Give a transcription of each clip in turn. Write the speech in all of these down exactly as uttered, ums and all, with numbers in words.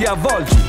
ti avvolgi.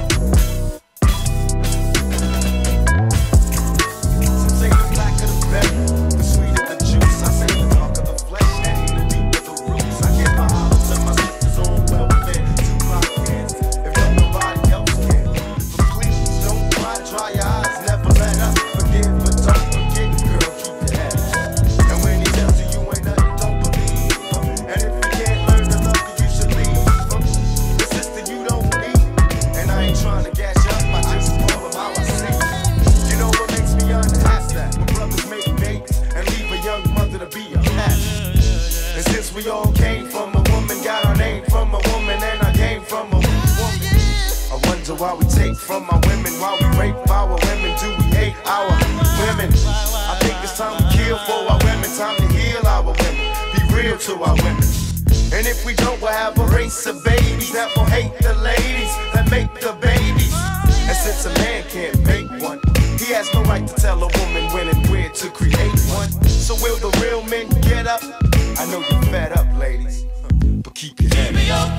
Why we take from our women, why we rape our women, do we hate our women? I think it's time to kill for our women, time to heal our women, be real to our women. And if we don't, we'll have a race of babies that will hate the ladies that make the babies. And since a man can't make one, he has no right to tell a woman when and where to create one. So will the real men get up? I know you're fed up, ladies, but keep your head up.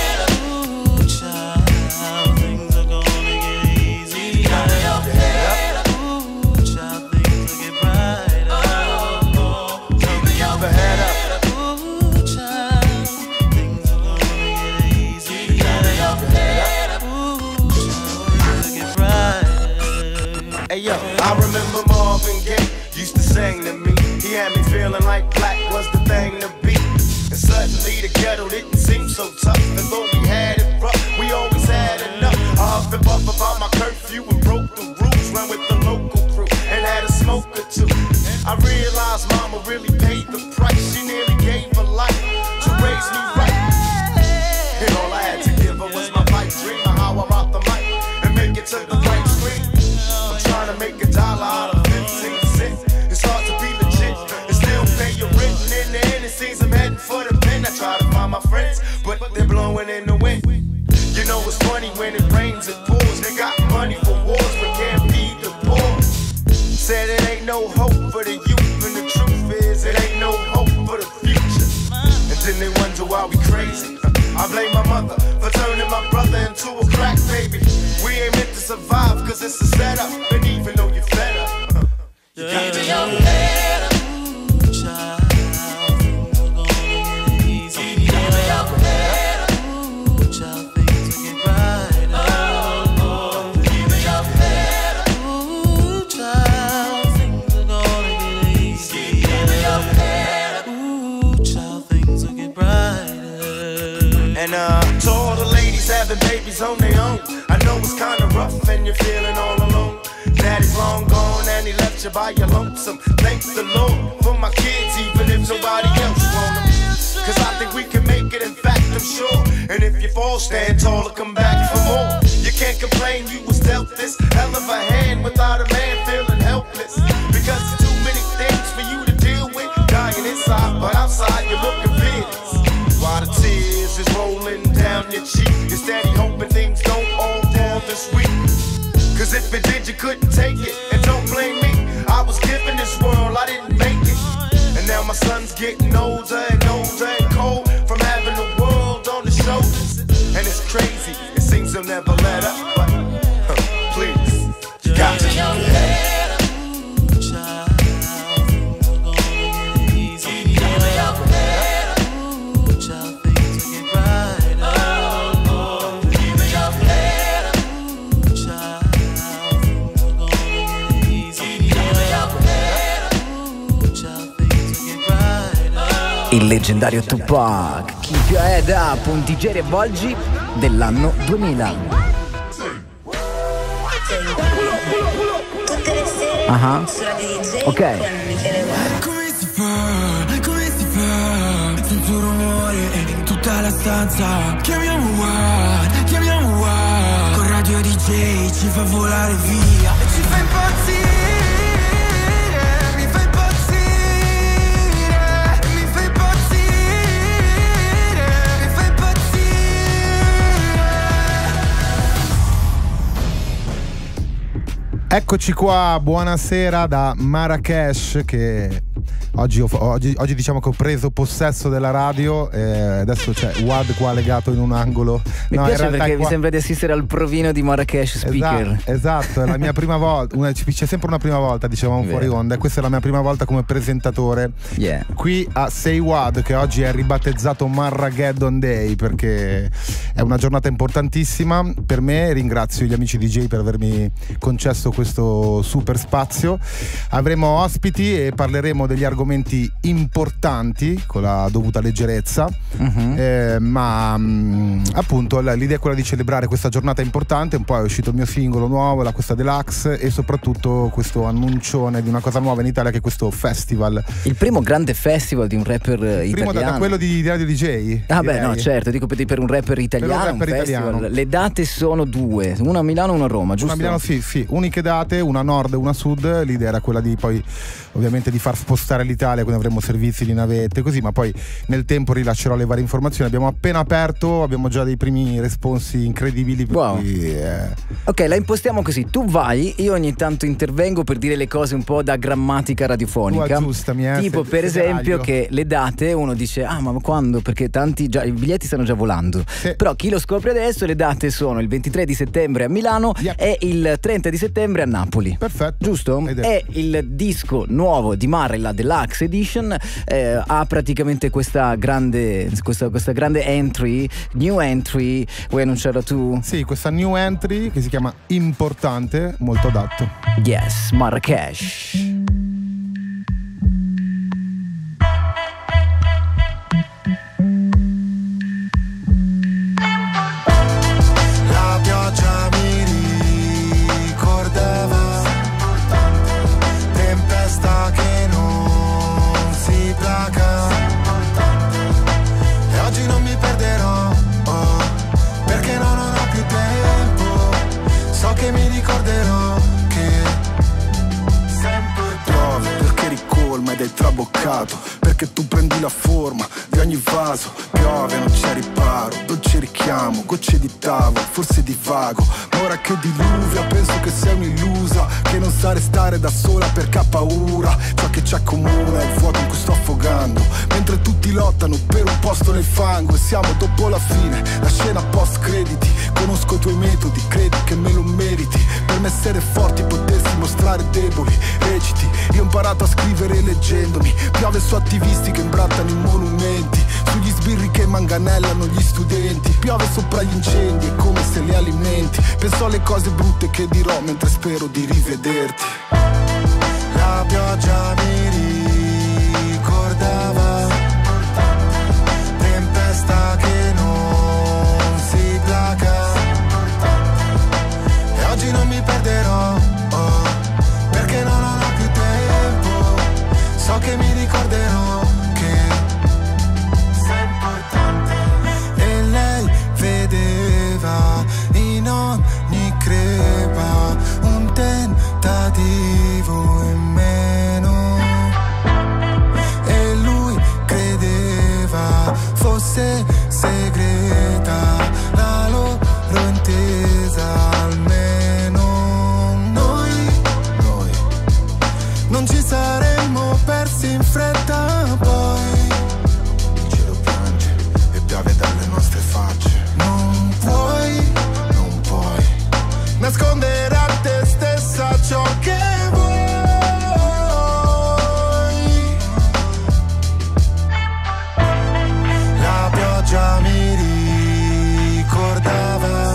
Hey yo, I remember Marvin Gaye used to sing to me. He had me feeling like black was the thing to be. And suddenly the ghetto didn't seem so tough. And though we had it rough, we always had enough. I huffed and puffed about my curfew and broke the rules. Ran with the local crew and had a smoke or two. I realized mama really paid the price. She nearly gave her life to raise me right. And all I had to give her was my pipe dream of how I'm out the mic and make it to the right screen. Trying to make a dollar out of fifteen cents. It's hard to be legit and still pay your rent. And in the end, it seems I'm heading for the pen. I try to find my friends, but they're blowing in the wind. You know it's funny when it rains, it pours. They got money for wars, but can't feed the poor. Said it ain't no hope for the youth, and the truth is it ain't no hope for the future. And then they wonder why we crazy. I blame my mother for turning my brother into a crack baby. We ain't meant to survive cause it's a setup. And even though you're fed up, you got to your head up. Ooh, child, things are gonna get easy. Keep your head up. Ooh, child, things will get brighter. Oh, keep your head up. Ooh, child, things are gonna get easy. Keep your head up. Ooh, child, things will get brighter. And uh, to all the ladies having babies on their own, I know it's kinda rough and you're feeling all alone. Daddy's long gone and he left you by your lonesome. Thank the Lord for my kids, even if nobody else want them. Cause I think we can make it, in fact I'm sure. And if you fall, stand tall and come back for more. You can't complain, you was dealt this hell of a hand without a man feeling helpless. Because there's too many things for you to deal with. Dying inside, but outside you're looking fearless. While the tears is rolling down your cheek, you're steady hoping things don't all fall this week. Cause if it did, you couldn't take it. And don't blame me, I was given this world, I didn't make it. And now my son's getting older and older and cold from having the world on his shoulders. And it's crazy, it seems he'll never let up. But, huh, please, you got to keep your head up. Il leggendario Tupac, Keep Your Head Up, un D J e avvolgi dell'anno duemila. Ah, uh-huh. Ok. Come si fa, come si fa, senza un rumore in tutta la stanza. Chiamiamo One, chiamiamo One, con Radio D J ci fa volare via e ci fa impazzire. Eccoci qua, buonasera da Marrakesh che Oggi, ho, oggi, oggi diciamo che ho preso possesso della radio e adesso c'è Wad qua legato in un angolo. Mi no, piace perché qua... mi sembra di assistere al provino di Marrakesh Speaker. Esatto, esatto, è la mia prima volta, una, c'è sempre una prima volta, dicevamo fuori onda, e questa è la mia prima volta come presentatore yeah. qui a Say Wad, che oggi è ribattezzato Marrageddon Day perché è una giornata importantissima per me. Ringrazio gli amici D J per avermi concesso questo super spazio. Avremo ospiti e parleremo degli argomenti importanti con la dovuta leggerezza, uh-huh. eh, ma mh, appunto l'idea è quella di celebrare questa giornata importante. Un po' è uscito il mio singolo nuovo, la questa deluxe, e soprattutto questo annuncione di una cosa nuova in Italia, che è questo festival, il primo grande festival di un rapper italiano. Primo da, da quello di, di Radio D J. Ah beh no, certo, dico per, per un rapper italiano, un rapper un italiano. Le date sono due, una a Milano e una a Roma, giusto? Una a Milano, sì, sì, uniche date, una a nord e una a sud. L'idea era quella di poi ovviamente di far spostare l'Italia, quindi avremo servizi di navette così, ma poi nel tempo rilascerò le varie informazioni. Abbiamo appena aperto, abbiamo già dei primi responsi incredibili, per wow. cui, eh... ok, la impostiamo così: tu vai, io ogni tanto intervengo per dire le cose un po' da grammatica radiofonica. Tu aggiustami, eh, tipo se, per se esempio taglio. Che le date uno dice ah ma quando, perché tanti già i biglietti stanno già volando, sì. Però chi lo scopre adesso, le date sono il ventitré di settembre a Milano, yep. E il trenta di settembre a Napoli. Perfetto, giusto? E il disco nuovo di Mare, la Deluxe Edition, eh, ha praticamente questa grande questa, questa grande entry, new entry. Vuoi annunciarla tu? Sì, questa new entry che si chiama Importante, molto adatto. Yes, Marrakesh. Ed traboccato perché tu prendi la forma di ogni vaso. Piove, non c'è riparo, dolce richiamo, gocce di tavolo, forse di vago. Ma ora che diluvia penso che sei un'illusa, che non sa restare da sola perché ha paura. Ciò che ci accomuna è il vuoto in cui sto affogando, mentre tutti lottano per un posto nel fango. E siamo dopo la fine, la scena post crediti. Conosco i tuoi metodi, credi che me lo meriti. Per me essere forti potersi mostrare deboli. Reciti, io ho imparato a scrivere leggendomi. Piove su attivisti che imbrattano i monumenti, sugli sbirri che manganellano gli studenti. Piove sopra gli incendi, è come se li alimenti. Penso alle cose brutte che dirò mentre spero di rivederti. La pioggia mi ricordava, tempesta che non si placa. E oggi non mi perderò, oh, perché non ho più tempo. So che mi ricorderò che sei importante. E lei vedeva in ogni crepa un tentativo in meno, e lui credeva fosse segreta la loro intesa. Almeno noi, noi non ci saremmo persi in fretta. Poi il cielo piange e piove dalle nostre facce. Non puoi, non puoi nascondere a te stessa ciò che vuoi. La pioggia mi ricordava,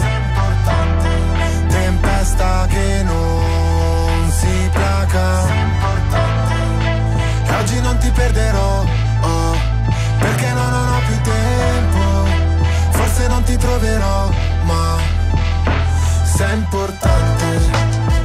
tempesta che non si placa. E oggi non ti perderò, oh, perché no, non ho più tempo. Forse non ti troverò, ma sei importante.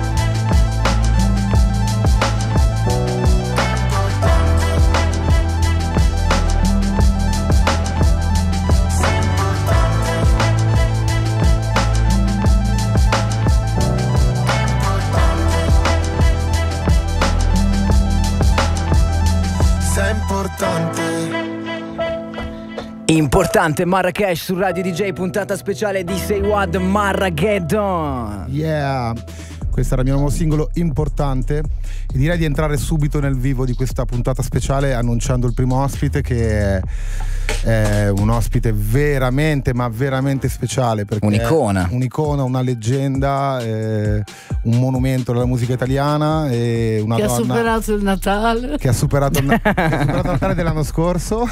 Importante, Marrakesh su Radio D J, puntata speciale di Say Wad Marrageddon. Yeah, questo era il mio nuovo singolo Importante. e direi di entrare subito nel vivo di questa puntata speciale annunciando il primo ospite, che è, è un ospite veramente ma veramente speciale, perché un'icona, è un'icona, una leggenda, eh, un monumento della musica italiana, e una che donna ha superato il Natale, che ha superato il, che ha superato il Natale dell'anno scorso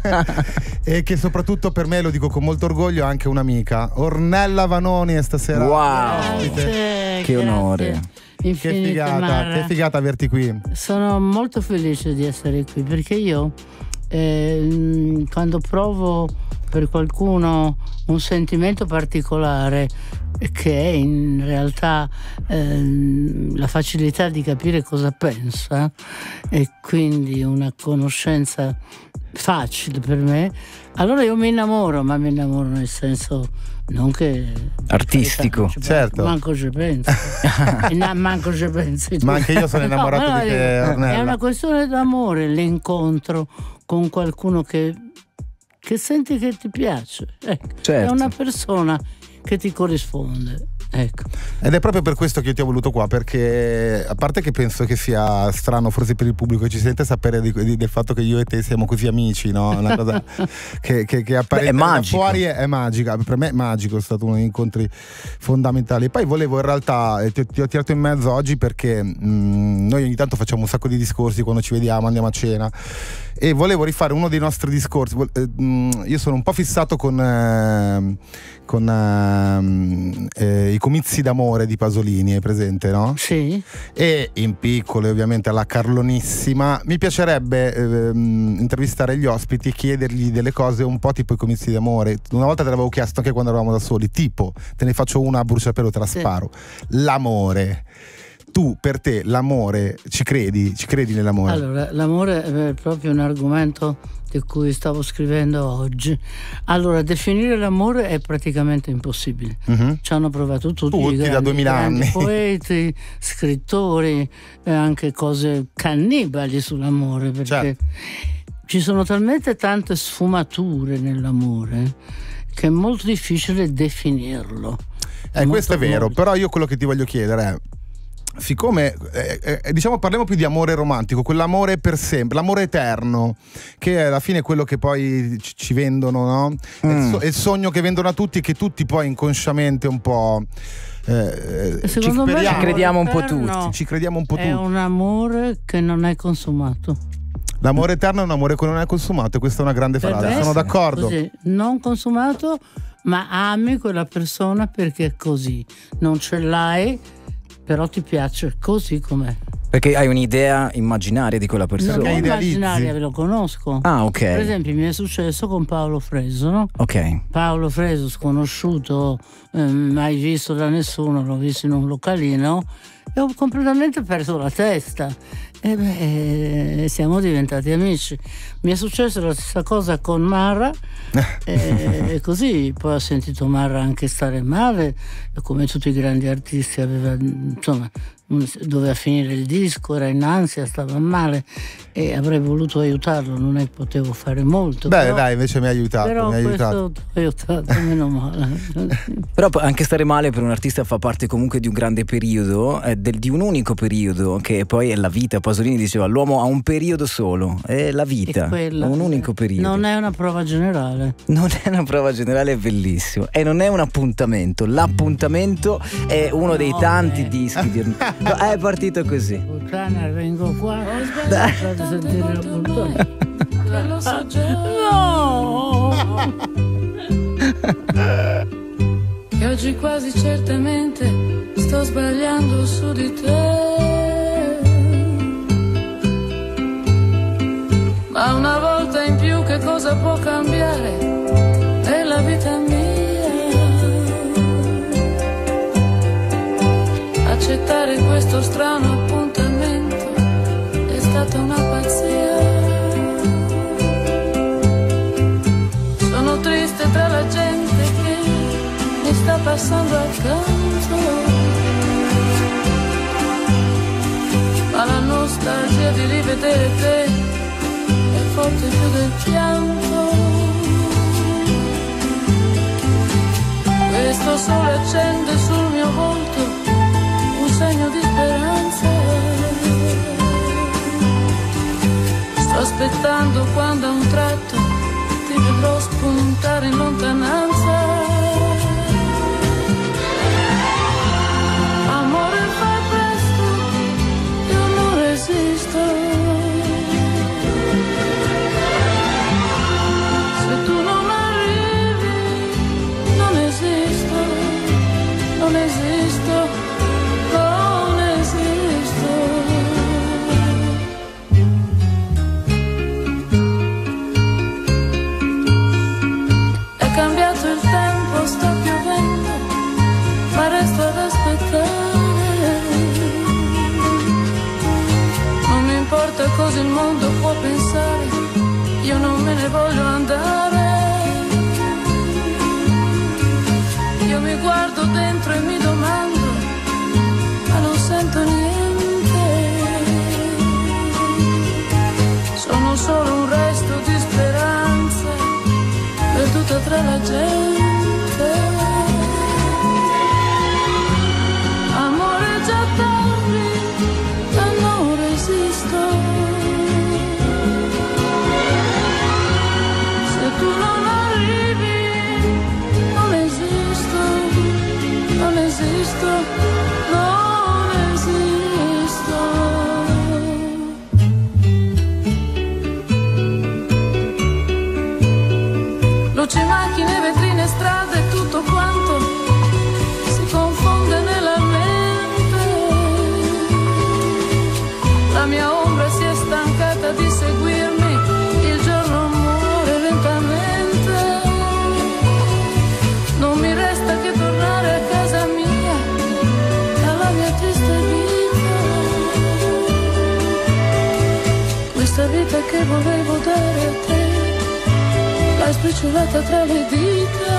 e che soprattutto per me, lo dico con molto orgoglio, è anche un'amica. Ornella Vanoni è stasera. Wow, grazie, che onore, che figata, che figata averti qui. Sono molto felice di essere qui, perché io eh, quando provo per qualcuno un sentimento particolare, che è in realtà eh, la facilità di capire cosa pensa, e quindi una conoscenza facile per me, allora io mi innamoro, ma mi innamoro nel senso non che artistico, ci certo, manco ci penso no, manco ci pensi tu. Ma anche io sono innamorato no, di te, Ornella. È una questione d'amore, l'incontro con qualcuno che che senti che ti piace, ecco. Certo. È una persona che ti corrisponde, ecco. Ed è proprio per questo che io ti ho voluto qua, perché a parte che penso che sia strano forse per il pubblico che ci sente sapere di, di, del fatto che io e te siamo così amici, no? Una cosa che, che, che apparentemente fuori è, è magica, per me è magico, è stato uno degli incontri fondamentali. E poi volevo in realtà, ti, ti ho tirato in mezzo oggi perché mh, noi ogni tanto facciamo un sacco di discorsi quando ci vediamo, andiamo a cena, e volevo rifare uno dei nostri discorsi. Io sono un po' fissato con eh, con eh, eh, i comizi d'amore di Pasolini, è presente, no? Sì. E in piccolo, ovviamente alla Carlonissima, mi piacerebbe eh, intervistare gli ospiti e chiedergli delle cose un po' tipo i comizi d'amore. Una volta te l'avevo chiesto anche quando eravamo da soli, tipo, te ne faccio una a bruciapelo, te la sì. sparo. L'amore. Tu, per te, l'amore, ci credi? Ci credi nell'amore? Allora, l'amore è proprio un argomento di cui stavo scrivendo oggi. Allora, definire l'amore è praticamente impossibile. Uh-huh. Ci hanno provato tutti, tutti i grandi, da duemila anni. Poeti, scrittori, e anche cose cannibali sull'amore, perché certo. ci sono talmente tante sfumature nell'amore che è molto difficile definirlo. Eh, questo è vero, molto. Però io quello che ti voglio chiedere è, siccome eh, eh, diciamo parliamo più di amore romantico, quell'amore per sempre, l'amore eterno, che è alla fine quello che poi ci, ci vendono, no? Mm. È, il so- è il sogno che vendono a tutti, che tutti poi inconsciamente un po' eh, ci, me ci crediamo un po' tutti. Ci crediamo un po' è tutti. un amore che non è consumato. L'amore eterno è un amore che non è consumato, e questa è una grande frase. me, Sono d'accordo. Così, non consumato, ma ami quella persona perché è così. Non ce l'hai, però ti piace così com'è. Perché hai un'idea immaginaria di quella persona. Non è idealizzi. immaginaria, ve lo conosco. Ah, ok. Per esempio mi è successo con Paolo Freso, no? Ok. Paolo Freso, sconosciuto, eh, mai visto da nessuno, l'ho visto in un localino e ho completamente perso la testa. E beh, siamo diventati amici. Mi è successo la stessa cosa con Marra e, e così poi ho sentito Marra anche stare male, come tutti i grandi artisti aveva, insomma, doveva finire il disco, era in ansia, stava male e avrei voluto aiutarlo, non è che potevo fare molto. Beh, però, dai, invece mi ha aiutato. Però mi ha aiutato. questo ti ho aiutato, meno male. Però anche stare male per un artista fa parte comunque di un grande periodo, eh, del, di un unico periodo, che poi è la vita. Pasolini diceva l'uomo ha un periodo solo, è la vita, quella, è un unico periodo. Non è una prova generale. Non è una prova generale, è bellissimo. E non è un appuntamento. L'appuntamento è uno dei tanti eh. dischi di... No, è partito così. Puttana, vengo qua, ho sbagliato di sentire la puttana. No! E oggi quasi certamente sto sbagliando su di te. Ma una volta in più che cosa può cambiare nella vita mia? Accettare questo strano appuntamento è stata una pazzia. Sono triste tra la gente che mi sta passando accanto, ma la nostalgia di rivedere te è forte più del pianto. Questo sole accende sul mio volto un segno di speranza. aspettando quando a un tratto ti vedrò spuntare in lontananza. Amore, fai presto, io non resisto. Se tu non arrivi, non esisto, non esisto, non esisto. È cambiato il tempo, sta piovendo, ma resto ad aspettare. Non mi importa cosa il mondo può pensare, io non me ne voglio andare. Io mi guardo dentro e mi domando, ma non sento niente. Sono solo un resto di speranza, perduta tra la gente. Amore, già tardi, ma non resisto. Se tu non arrivi, non esisto, non esisto, non esisto. Luci, macchine, vetrine, strade, tutto quanto si confonde nella mente. La mia ombra si è stancata di seguirmi, il giorno muore lentamente. Non mi resta che tornare a casa mia, alla mia triste vita. Questa vita che volevo dare a te, l'hai spicciolata tra le dita.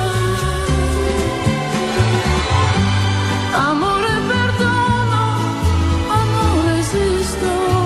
Amore, perdono, ma non resisto.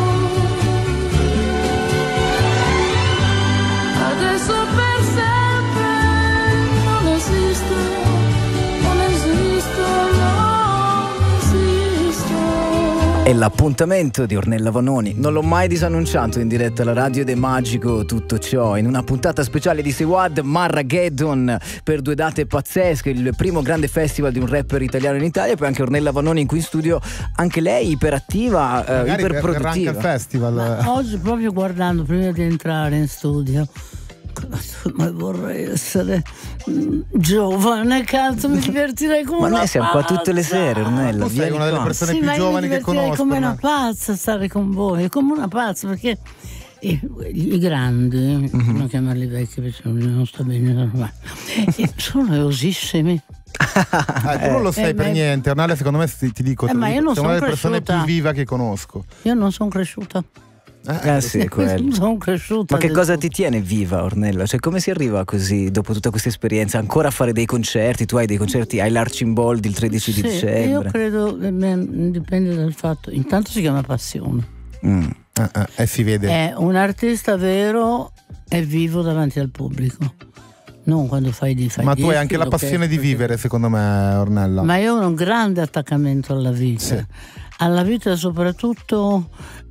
Adesso per sempre non esisto, non esisto, non esisto. È l'appuntamento di Ornella Vanoni. Non l'ho mai disannunciato in diretta alla radio ed è magico tutto ciò. In una puntata speciale di Sewad, Marrageddon, per due date pazzesche, il primo grande festival di un rapper italiano in Italia, poi anche Ornella Vanoni qui in studio, anche lei iperattiva, eh, Magari iperproduttiva. verrà anche al festival. Ma oggi proprio guardando prima di entrare in studio, ma vorrei essere mm, giovane, cazzo, mi divertirei come Ma una noi siamo qua pazza. tutte le sere, Ornella. Tu sei vieni una delle qua. persone Sì, più ma io giovani mi che divertirei conosco. come una no? pazza stare con voi, come una pazza, perché i, i grandi, Mhm. non chiamarli vecchi perché non sta bene, ma sono noiosissimi. Eh, tu non lo sai eh, per ma- niente, Ornella, secondo me ti, ti dico, Eh, te lo ma dico, io non sei una sono delle persone cresciuta. più viva che conosco. Io non sono cresciuta. Eh sì, quello. Sono cresciuta. Ma che del cosa tutto. ti tiene viva, Ornella? Cioè, come si arriva così, dopo tutta questa esperienza, ancora a fare dei concerti? Tu hai dei concerti, hai l'Archimboldi il tredici di Sì, dicembre. io credo, eh, beh, dipende dal fatto, intanto si chiama passione. Mm. Eh, eh, e si vede. È un artista vero è vivo davanti al pubblico, non quando fai di fai Ma tu hai dischi, anche la lo passione che- di vivere, secondo me, Ornella. Ma io ho un grande attaccamento alla vita, Sì. alla vita e soprattutto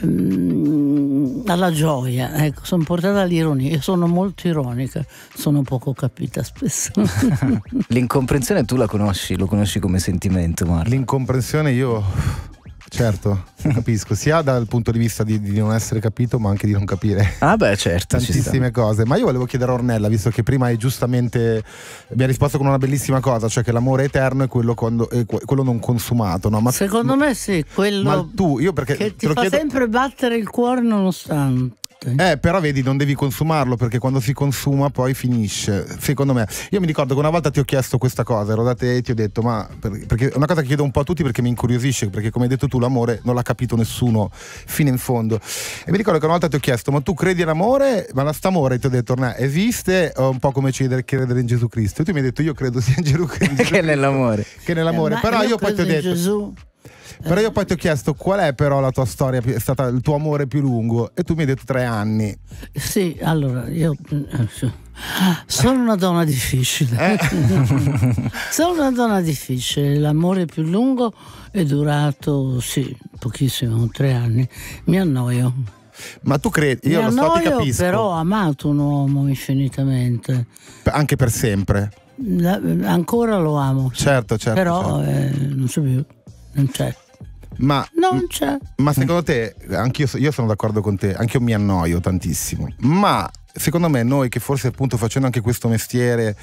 mm, alla gioia. Ecco, sono portata all'ironia, io sono molto ironica, sono poco capita spesso. L'incomprensione tu la conosci, lo conosci come sentimento, Marco? L'incomprensione io... Certo, capisco, sia dal punto di vista di, di non essere capito, ma anche di non capire Ah beh, certo, ci sta. tantissime cose. Ma io volevo chiedere a Ornella, visto che prima hai giustamente mi ha risposto con una bellissima cosa, cioè che l'amore eterno è quello, quando, è quello non consumato, no? Ma Secondo me sì, quello ma tu, io perché che te ti lo fa chiedo, sempre battere il cuore nonostante. Eh, però vedi, non devi consumarlo, perché quando si consuma poi finisce. Secondo me, io mi ricordo che una volta ti ho chiesto questa cosa, ero da te e ti ho detto, ma per- perché è una cosa che chiedo un po' a tutti perché mi incuriosisce, perché come hai detto tu l'amore non l'ha capito nessuno fino in fondo. E mi ricordo che una volta ti ho chiesto, ma tu credi all'amore? Ma la st'amore, ti ho detto, "Ornella, esiste o un po' come credere, credere in Gesù Cristo?" E tu mi hai detto, io credo sia in Gesù Cristo Che nell'amore. che nell'amore. Eh, ma Però io, poi ti ho credo in detto Gesù. Però io poi ti ho chiesto qual è però la tua storia, più- è stata il tuo amore più lungo, e tu mi hai detto tre anni. Sì, allora io eh, sì. sono una donna difficile. Eh. Sono una donna difficile. L'amore più lungo è durato, sì, pochissimo, tre anni. Mi annoio. Ma tu credi? Io Mi lo so, ti annoio, capisco. però ho amato un uomo infinitamente. Anche per sempre. La- ancora lo amo. sì. Certo, certo. Però certo. eh, non c'è più. Non c'è. Ma, Non c'è. ma secondo te, anch'io io sono d'accordo con te, anche io mi annoio tantissimo. Ma secondo me noi che forse appunto facendo anche questo mestiere,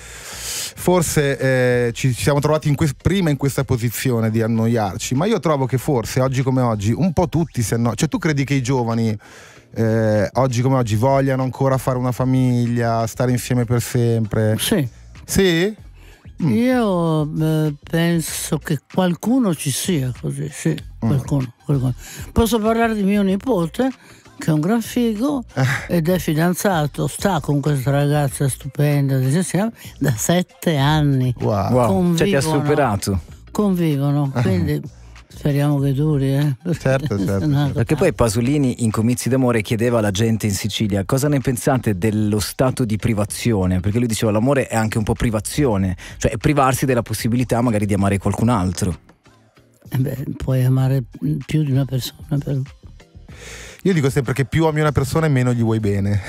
forse eh, ci, ci siamo trovati in que- prima in questa posizione di annoiarci, ma io trovo che forse oggi come oggi un po' tutti si annoiano. Cioè tu credi che i giovani eh, oggi come oggi vogliano ancora fare una famiglia, stare insieme per sempre? Sì. Sì? Mm. Io eh, penso che qualcuno ci sia così, sì, qualcuno, qualcuno. Posso parlare di mio nipote, che è un gran figo ed è fidanzato, sta con questa ragazza stupenda da sette anni. Wow. Wow, cioè ti ha Convivono. superato. Convivono, quindi speriamo che duri, eh. Certo, certo, No, Perché poi Pasolini in Comizi d'amore chiedeva alla gente in Sicilia cosa ne pensate dello stato di privazione, perché lui diceva l'amore è anche un po' privazione, cioè è privarsi della possibilità magari di amare qualcun altro. eh beh, puoi amare più di una persona, però. Io dico sempre che più ami una persona e meno gli vuoi bene.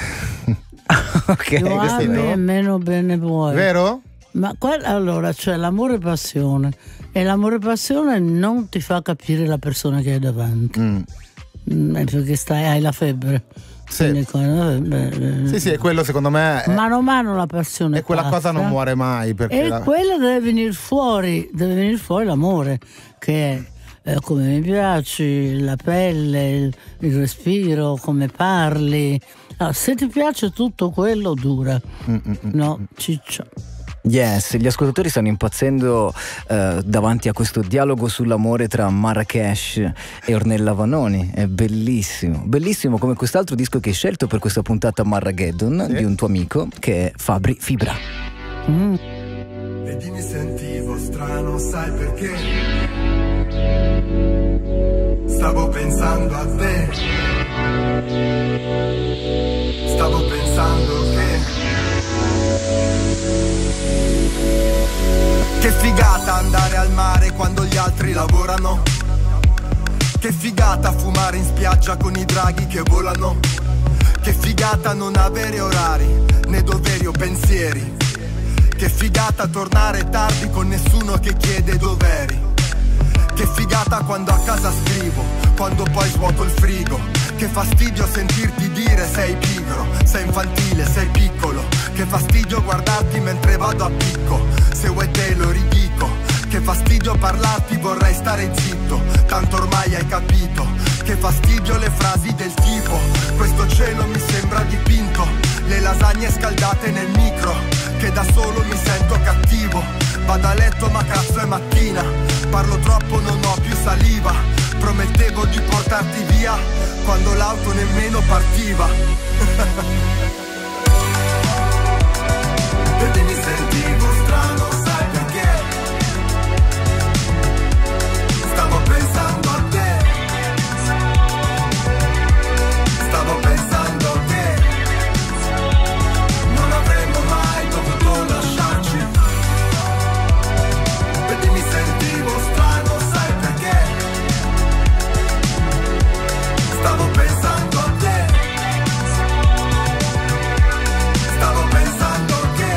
Ok, Più questo è ami vero. e meno bene vuoi. Vero? Ma qual- allora c'è l'amore e passione, e l'amore e passione non ti fa capire la persona che hai davanti. Mm. Mm, è perché stai, hai la febbre. Sì. Quindi, eh, beh, Sì, sì, è quello secondo me. È, mano a mano la passione e quella passa, cosa non muore mai. Perché e la- quello deve venire fuori, deve venire fuori l'amore, che è eh, come mi piaci, la pelle, il, il respiro, come parli. Ah, se ti piace tutto quello dura. Mm, mm, mm. No, ciccio. Yes, gli ascoltatori stanno impazzendo eh, davanti a questo dialogo sull'amore tra Marrakesh e Ornella Vanoni. È bellissimo, bellissimo come quest'altro disco che hai scelto per questa puntata Marrageddon, Sì. di un tuo amico che è Fabri Fibra. Mm. Vedi mi sentivo strano, sai perché? Stavo pensando a te. Stavo pensando che Che figata andare al mare quando gli altri lavorano. Che figata fumare in spiaggia con i draghi che volano. Che figata non avere orari, né doveri o pensieri. Che figata tornare tardi con nessuno che chiede dov'eri. Che figata quando a casa scrivo, quando poi svuoto il frigo. Che fastidio sentirti dire sei pigro, sei infantile, sei piccolo. Che fastidio guardarti mentre vado a picco, se vuoi te lo ridico. Che fastidio parlarti, vorrei stare zitto, tanto ormai hai capito. Che fastidio le frasi del tipo questo cielo mi sembra dipinto. Le lasagne scaldate nel micro, che da solo mi sento cattivo. Vado a letto ma cazzo è mattina, parlo troppo non ho più saliva. Promettevo di portarti via quando l'auto nemmeno partiva. Vedi mi sentivo strano, sai perché? Stavo pensando a te. Stavo pensando che non avremmo mai dovuto lasciarci. Vedi mi sentivo strano, sai perché? Stavo pensando a te. Stavo pensando che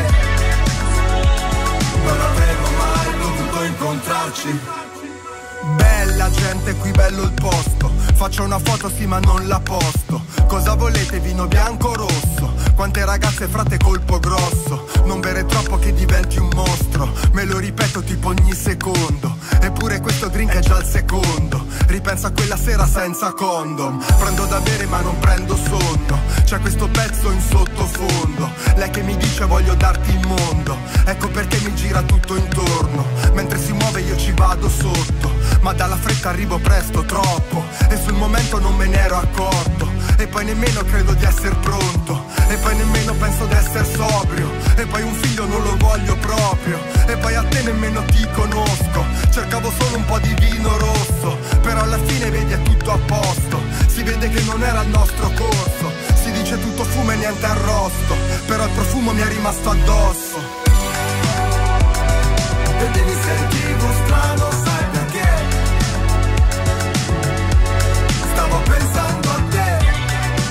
non avremmo mai dovuto incontrarci. Bella gente qui, bello il posto. Faccio una foto sì ma non la posto. Cosa volete, vino bianco o rosso? Quante ragazze frate colpo grosso. Non bere troppo che diventi un mostro. Me lo ripeto tipo ogni secondo. Eppure questo drink è già il secondo. Ripenso a quella sera senza condom. Prendo da bere ma non prendo sonno. C'è questo pezzo in sottofondo. Lei che mi dice voglio darti il mondo. Ecco perché mi gira tutto intorno. Mentre si muove io ci vado sotto. Ma dalla fretta arrivo presto, troppo. E sul momento non me ne ero accorto. E poi nemmeno credo di essere pronto. E poi nemmeno penso di essere sobrio. E poi un figlio non lo voglio proprio. E poi a te nemmeno ti conosco. Cercavo solo un po' di vino rosso. Però alla fine vedi è tutto a posto. Si vede che non era il nostro corso. Si dice tutto fumo e niente arrosto. Però il profumo mi è rimasto addosso. Vedi mi sentivo strano, sai perché? Stavo pensando a te.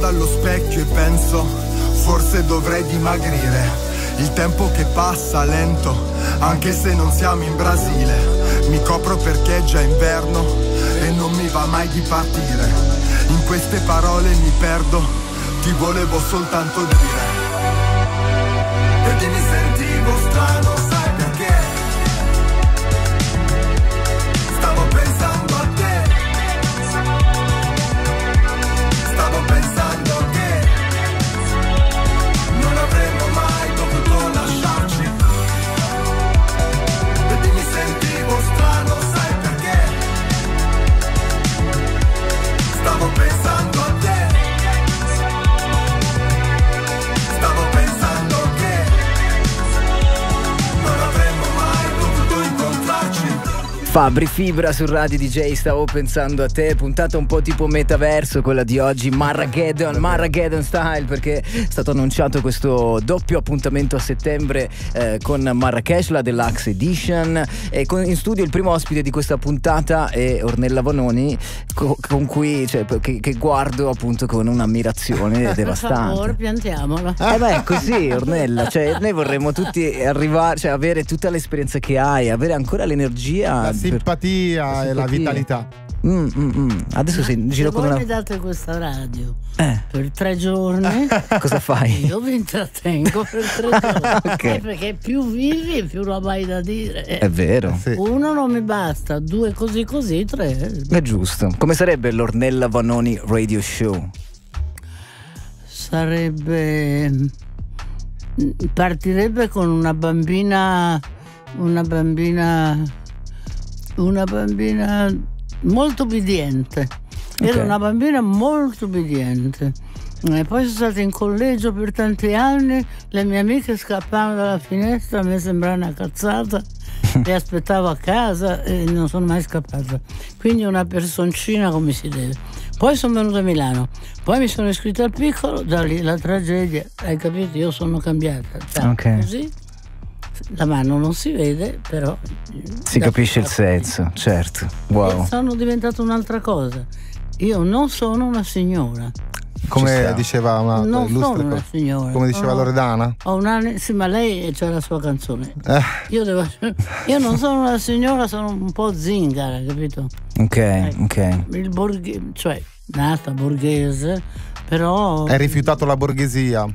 guardo allo specchio e penso, forse dovrei dimagrire. Il tempo che passa lento, anche se non siamo in Brasile. Mi copro perché è già inverno e non mi va mai di partire. In queste parole mi perdo, ti volevo soltanto dire. Perché mi sentivo strano, sai perché? Stavo pensando a te. Stavo pensando che non avremmo mai dovuto lasciarci. Perché mi sentivo strano, sai perché? Stavo pensando a te. Stavo pensando che non avremmo mai dovuto incontrarci. Fabri Fibra su Radio D J, stavo pensando a te, puntata un po' tipo metaverso quella di oggi, Marrageddon, Marrageddon style, perché è stato annunciato questo doppio appuntamento a settembre eh, con Marrakesh, la Deluxe Edition, e con, in studio il primo ospite di questa puntata è Ornella Vanoni, co- con cui cioè, che, che guardo appunto con un'ammirazione devastante. Per favore, piantiamola. Eh beh, così Ornella, cioè noi vorremmo tutti arrivare, cioè avere tutta l'esperienza che hai, avere ancora l'energia, la simpatia per... e la vitalità. Mm, mm, mm. Adesso sei in giro Se con voi una... mi date questa radio Eh. per tre giorni, Cosa fai? io vi intrattengo per tre giorni. Ok. Eh, perché più vivi più roba hai da dire. È vero. Sì. Uno non mi basta, due così così, tre. È giusto. Come sarebbe l'Ornella Vanoni Radio Show? Sarebbe, partirebbe con una bambina, una bambina, una bambina molto obbediente. Era Ok. una bambina molto obbediente. E poi sono stata in collegio per tanti anni, le mie amiche scappavano dalla finestra, a me sembrava una cazzata, le aspettavo a casa e non sono mai scappata. Quindi una personcina come si deve. Poi sono venuta a Milano, poi mi sono iscritta al piccolo, da lì la tragedia, hai capito? Io sono cambiata. Ciao. Ok. Così la mano non si vede, però Si capisce il senso, certo. Wow. sono diventata un'altra cosa. Io non sono una signora. Ci Come sta. diceva una Non illustre sono una co- signora. come diceva Sono- Loredana. Ho un anno, sì, ma lei c'ha la sua canzone. Eh, Io, devo, io non sono una signora, sono un po' zingara, capito? Ok, ok. Il borghe, cioè nata borghese, però hai rifiutato la borghesia.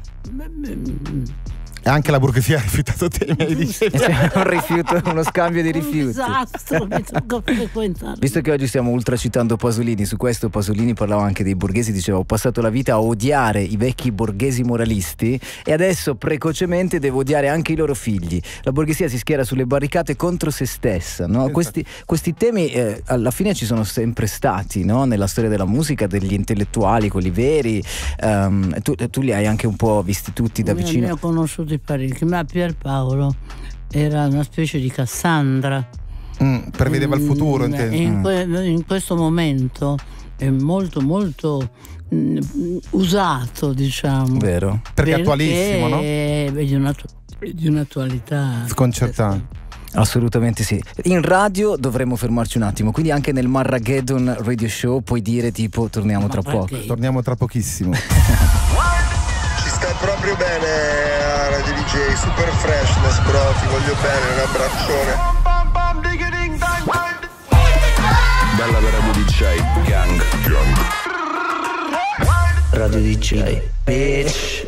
E anche la borghesia ha rifiutato te, mi hai detto. C'è un rifiuto, uno scambio di un rifiuti. disastro, mi tocca frequentare. Visto che oggi stiamo ultra citando Pasolini, su questo Pasolini parlava anche dei borghesi, diceva: ho passato la vita a odiare i vecchi borghesi moralisti e adesso precocemente devo odiare anche i loro figli. La borghesia si schiera sulle barricate contro se stessa, no? Questi, questi temi eh, alla fine ci sono sempre stati, no? Nella storia della musica, degli intellettuali, quelli veri. Um, tu, tu li hai anche un po' visti tutti da Ne- vicino. Ne ho conosciuti parecchi, ma Pierpaolo era una specie di Cassandra. Mm, prevedeva il futuro, Mm, intendi. in, que- in questo momento è molto molto mm, usato, diciamo. Vero. Perché è attualissimo, no? È di, un'attu- di un'attualità Sconcertante. Assolutamente sì. In radio dovremmo fermarci un attimo, quindi anche nel Marrageddon Radio Show puoi dire tipo torniamo tra poco. Marrageddon. Torniamo tra pochissimo. Ci stai proprio bene a Radio D J, super freshness bro, ti voglio bene, un abbraccione. Bella per Radio D J, gang, gang. Radio D J, bitch.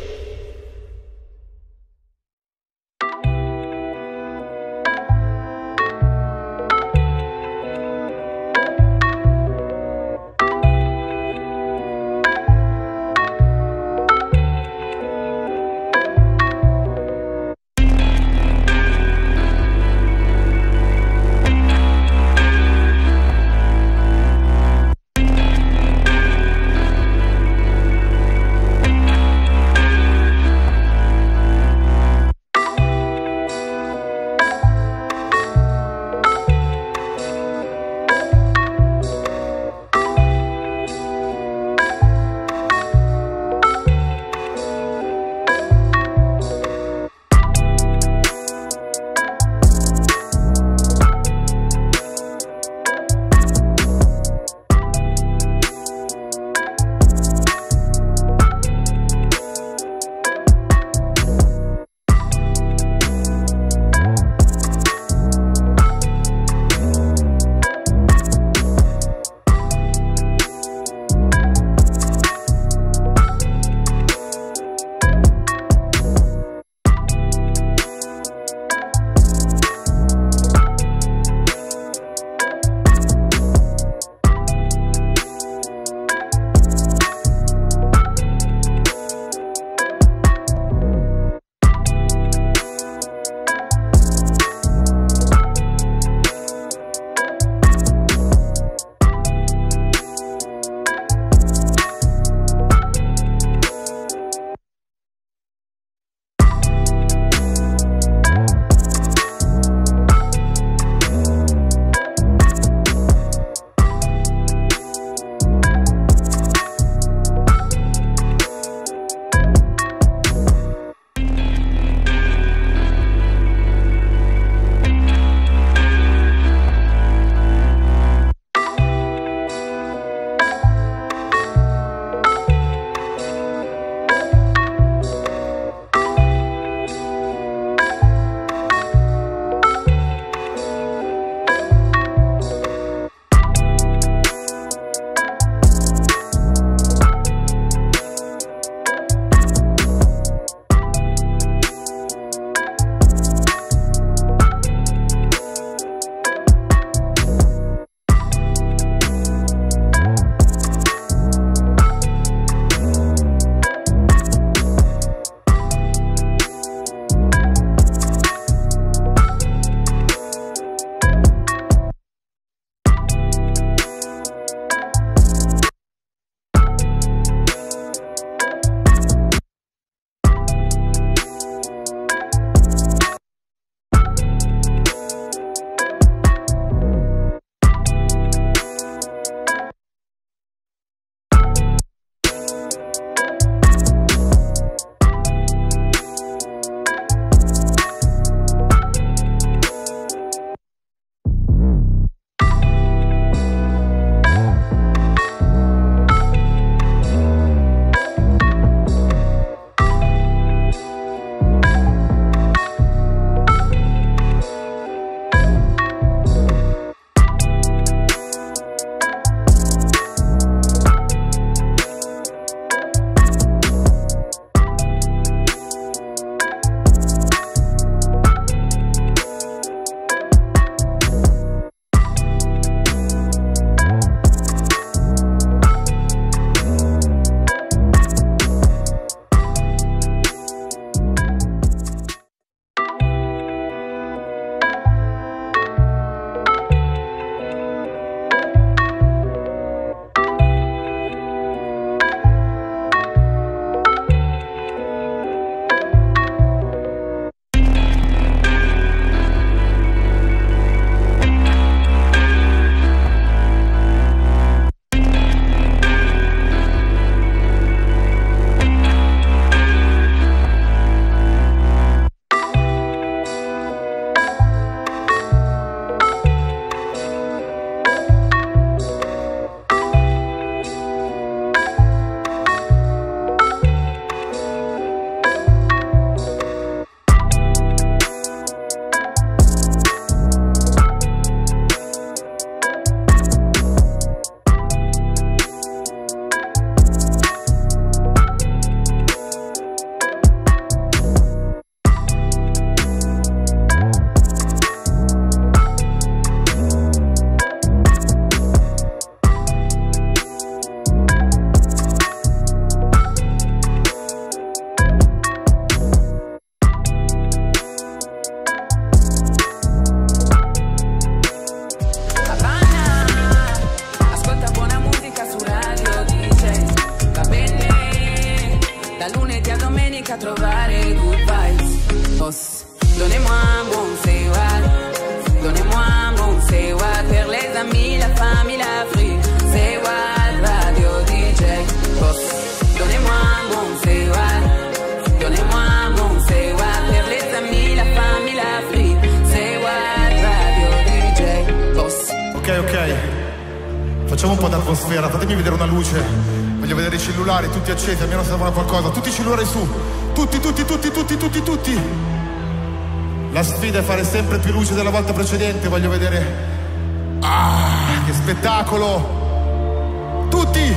qu'à trovare good vibes. Boss, donnez-moi un bon say what. Donnez-moi un bon say what. Per les amis, la famille, l'Afrique. Say what, radio D J. Boss, donnez-moi un bon say what. Donnez-moi un bon say what. Per les amis, la famille, l'Afrique. Say what, radio D J. Boss. Ok, ok. Facciamo un po' d'atmosfera, fatemi vedere una luce. Voglio vedere i cellulari tutti accesi, almeno servono qualcosa. Tutti i cellulari su. Tutti, tutti, tutti, tutti, tutti, tutti. La sfida è fare sempre più luce della volta precedente. Voglio vedere. Ah, che spettacolo. Tutti.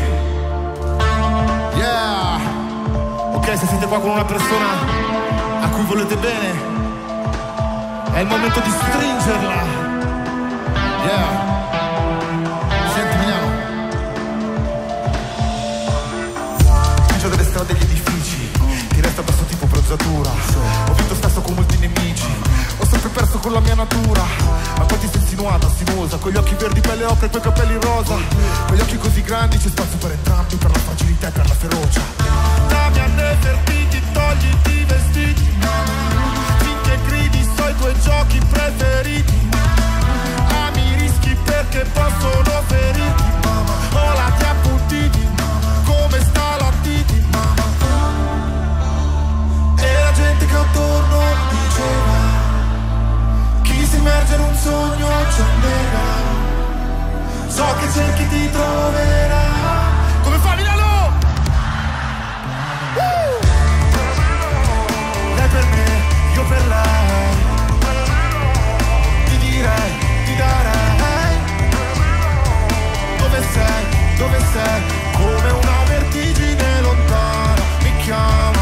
Yeah. Ok, se siete qua con una persona a cui volete bene, è il momento di stringerla. Yeah. Delle strade e gli edifici, ti resta basso tipo bronzatura. Ho vinto spesso con molti nemici, ho sempre perso con la mia natura. Ma poi ti sei insinuata, sinuosa, con gli occhi verdi, pelle ocre e quei capelli rosa. Con gli occhi così grandi c'è spazio per entrambi, per la fragilità e per la ferocia. Dammi a nefertiti, togliti i vestiti, finché gridi so i tuoi giochi preferiti. Ami i rischi perché possono ferirti. Ora ti appuntiti, come sta la titi, mamma? E la gente che attorno diceva, chi si immerge in un sogno ci annega. So che cerchi ti troverà. Come fa Milano? Uh! Lei per me, io per lei. Ti direi, ti darei. Dove sei, dove sei? Come una vertigine lontana mi chiama.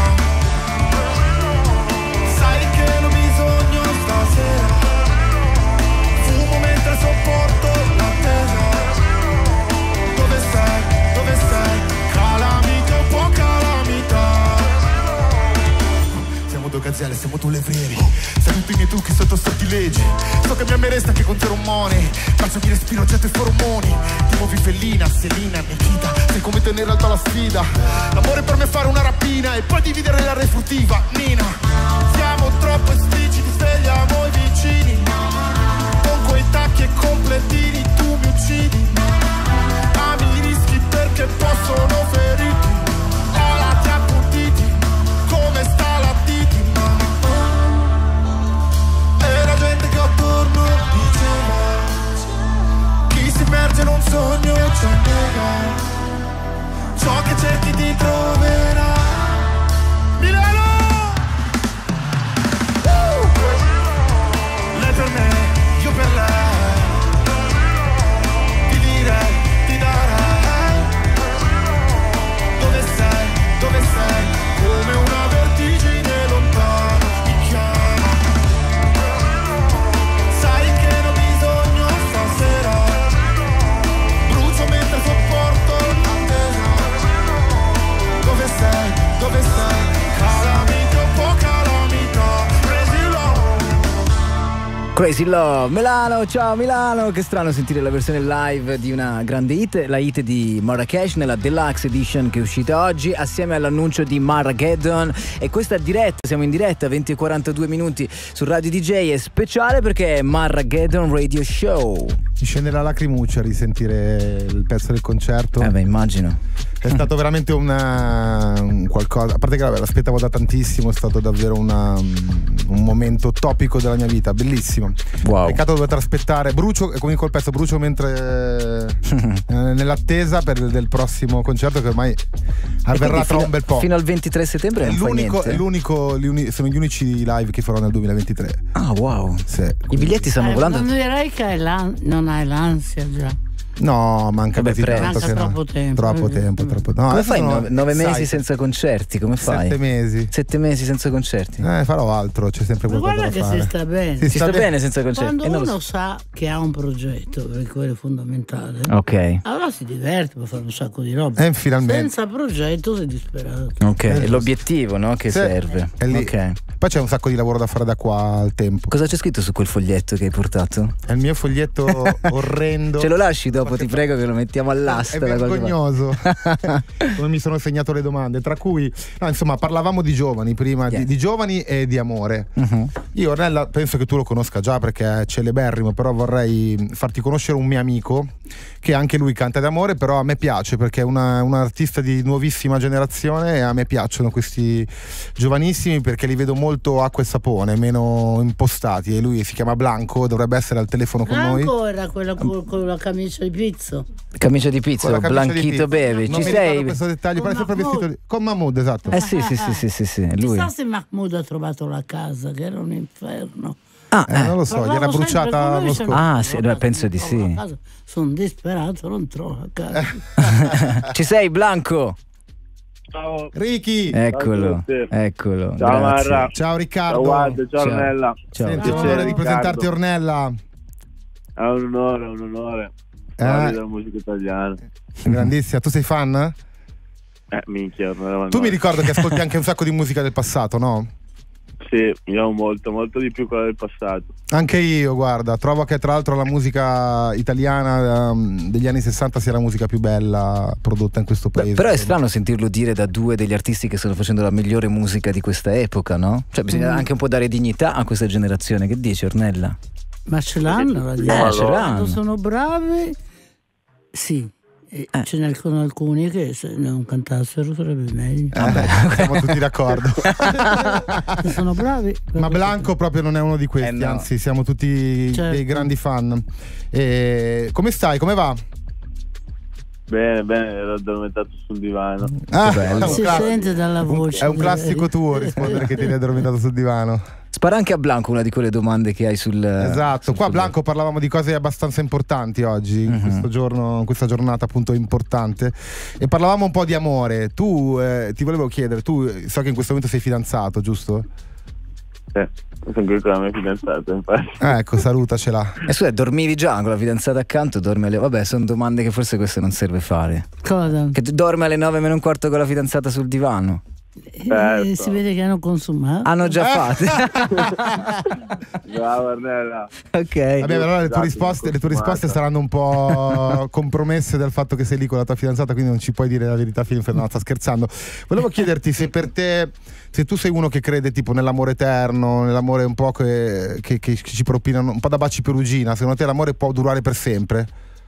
Sai che l'ho bisogno stasera. Fumo mentre sopporto l'attesa. Dove sei, dove sei? Calamita, un po' calamità. Siamo due gazzelle, siamo due levrieri. Sei tutti i miei trucchi sotto sortilegi. So che mi ameresti anche con zero money. Facciami respiro, getto i feromoni. Ti muovi fellina, selina, Nikita. Sei come tenere alta la sfida. L'amore per me è fare una rapina e poi dividere la refruttiva, Nina. Siamo troppo espliciti, svegliamo i vicini. Con quei tacchi e completini tu mi uccidi. Ami i rischi perché possono ferirti. Ora ti appuntiti, come sta la titi, mamma? E la gente che attorno diceva, chi si immerge in un sogno ci annega. Ciò che cerchi ti troverà. Milano! Uh! Lei per me, io per lei. Ti direi, ti darei. Dove sei, dove sei? Come una vertigine lontana mi chiama. Sai che ne ho bisogno stasera. Brucio mentre sopporto l'attesa. Dove sei, dove sei? Calamita, un po' calamità. Crazy love. Crazy Love, Milano, ciao Milano. Che strano sentire la versione live di una grande hit, la hit di Marrakesh nella Deluxe Edition che è uscita oggi assieme all'annuncio di Marrageddon. E questa diretta, siamo in diretta venti e quarantadue minuti su Radio D J, è speciale perché è Marrageddon Radio Show. Mi scende la lacrimuccia a risentire il pezzo del concerto. Eh beh, immagino. È stato veramente una, un qualcosa, a parte che vabbè, l'aspettavo da tantissimo, è stato davvero una, un momento topico della mia vita, bellissimo. Wow. Peccato dover aspettare, brucio, come col pezzo brucio mentre eh, nell'attesa per, del prossimo concerto che ormai avverrà tra un bel po'. Fino al ventitré settembre non l'unico, fa niente. l'unico, gli uni, sono gli unici live che farò nel duemilaventitré. Ah wow. Sì, i biglietti stanno eh, volando. Non direi che hai l'an- non hai l'ansia già. No, manca Vabbè, così tanto manca che troppo no. tempo. Troppo tempo, troppo. No, come fai sono, nove, nove mesi sai, senza concerti? Come fai? Sette mesi. Sette mesi senza concerti. Eh, farò altro, c'è sempre Ma qualcosa guarda da che fare. si sta bene. Si, si sta, sta bene senza concerti. Quando e non uno lo... sa che ha un progetto, perché quello è fondamentale, ok, allora si diverte, può fare un sacco di roba. Eh, finalmente. Senza progetto sei disperato. Ok, è l'obiettivo, no? Che sì, serve. È lì. Ok. Poi c'è un sacco di lavoro da fare da qua al tempo. Cosa c'è scritto su quel foglietto che hai portato? È il mio foglietto orrendo. Ce lo lasci dopo dopo ti prego che lo mettiamo all'asta. È vergognoso. Come mi sono segnato le domande, tra cui no, insomma parlavamo di giovani prima, yeah. di, di giovani e di amore. Uh-huh. Io Ornella penso che tu lo conosca già perché è celeberrimo, però vorrei farti conoscere un mio amico che anche lui canta d'amore, però a me piace perché è una, un artista di nuovissima generazione e a me piacciono questi giovanissimi perché li vedo molto acqua e sapone, meno impostati, e lui si chiama Blanco, dovrebbe essere al telefono con Blanco noi. Blanco era quello con, con la camicia di pizzo. Camicia di pizzo, Blanchito Bevi. Non ci mi sei? questo dettaglio, però è sempre vestito di... con Mahmood, esatto. Eh sì, sì, sì, sì, sì, sì, lui. Chissà se Mahmood ha trovato la casa, che era un inferno. Ah, eh, non lo so, gli era bruciata lo scopo. Ah, sì, penso di sì. Sono disperato, non trovo la casa. Ci sei, Blanco? Ciao Ricky. Eccolo, eccolo. Ciao Marra. Ciao Riccardo. Ciao Wad, ciao, ciao Ornella. Ciao. Senti, un onore di presentarti Ornella. È un onore, un onore. Eh. Della musica italiana. Grandissima, tu sei fan? Eh, minchia, Ornella. Tu mi ricordo che ascolti anche un sacco di musica del passato, no? Sì, io molto, molto di più quella del passato. Anche io, guarda, trovo che tra l'altro la musica italiana um, degli anni sessanta sia la musica più bella prodotta in questo paese. Beh, però è strano sentirlo dire da due degli artisti che stanno facendo la migliore musica di questa epoca, no? Cioè bisogna mm. anche un po' dare dignità a questa generazione. Che dici, Ornella? Ma ce l'hanno la dignità. Eh, ce l'hanno. Quando sono bravi, sì. E eh. ce ne sono alcuni che se non cantassero sarebbe meglio. Eh, beh, siamo tutti d'accordo. Sono bravi. Ma Blanco proprio non è uno di questi, eh no. Anzi siamo tutti certo. dei grandi fan. E come stai? Come va? Bene, bene, ero addormentato sul divano. Ah, bello. Si sente dalla voce. È un classico tuo rispondere che ti eri addormentato sul divano. Spara anche a Blanco una di quelle domande che hai sul... Esatto, sul qua sul... Blanco parlavamo di cose abbastanza importanti oggi, uh-huh. in questo giorno, in questa giornata appunto importante, e parlavamo un po' di amore. Tu, eh, ti volevo chiedere, tu so che in questo momento sei fidanzato, giusto? Sì, sono qui con la mia fidanzata, infatti. Eh, ecco, salutacela. E scusa, dormivi già con la fidanzata accanto? Dormi alle... Vabbè, sono domande che forse queste non serve fare. Cosa? Che tu dormi alle nove meno un quarto con la fidanzata sul divano? Eh, si vede che hanno consumato. Hanno già fatto. Brava Ornella. Ok. Vabbè, allora le tue risposte, le tue risposte saranno un po' compromesse dal fatto che sei lì con la tua fidanzata, quindi non ci puoi dire la verità fino in fondo. No, sta scherzando. Volevo chiederti se per te, se tu sei uno che crede tipo nell'amore eterno, nell'amore un po' che, che, che ci propinano un po' da baci perugina, secondo te l'amore può durare per sempre?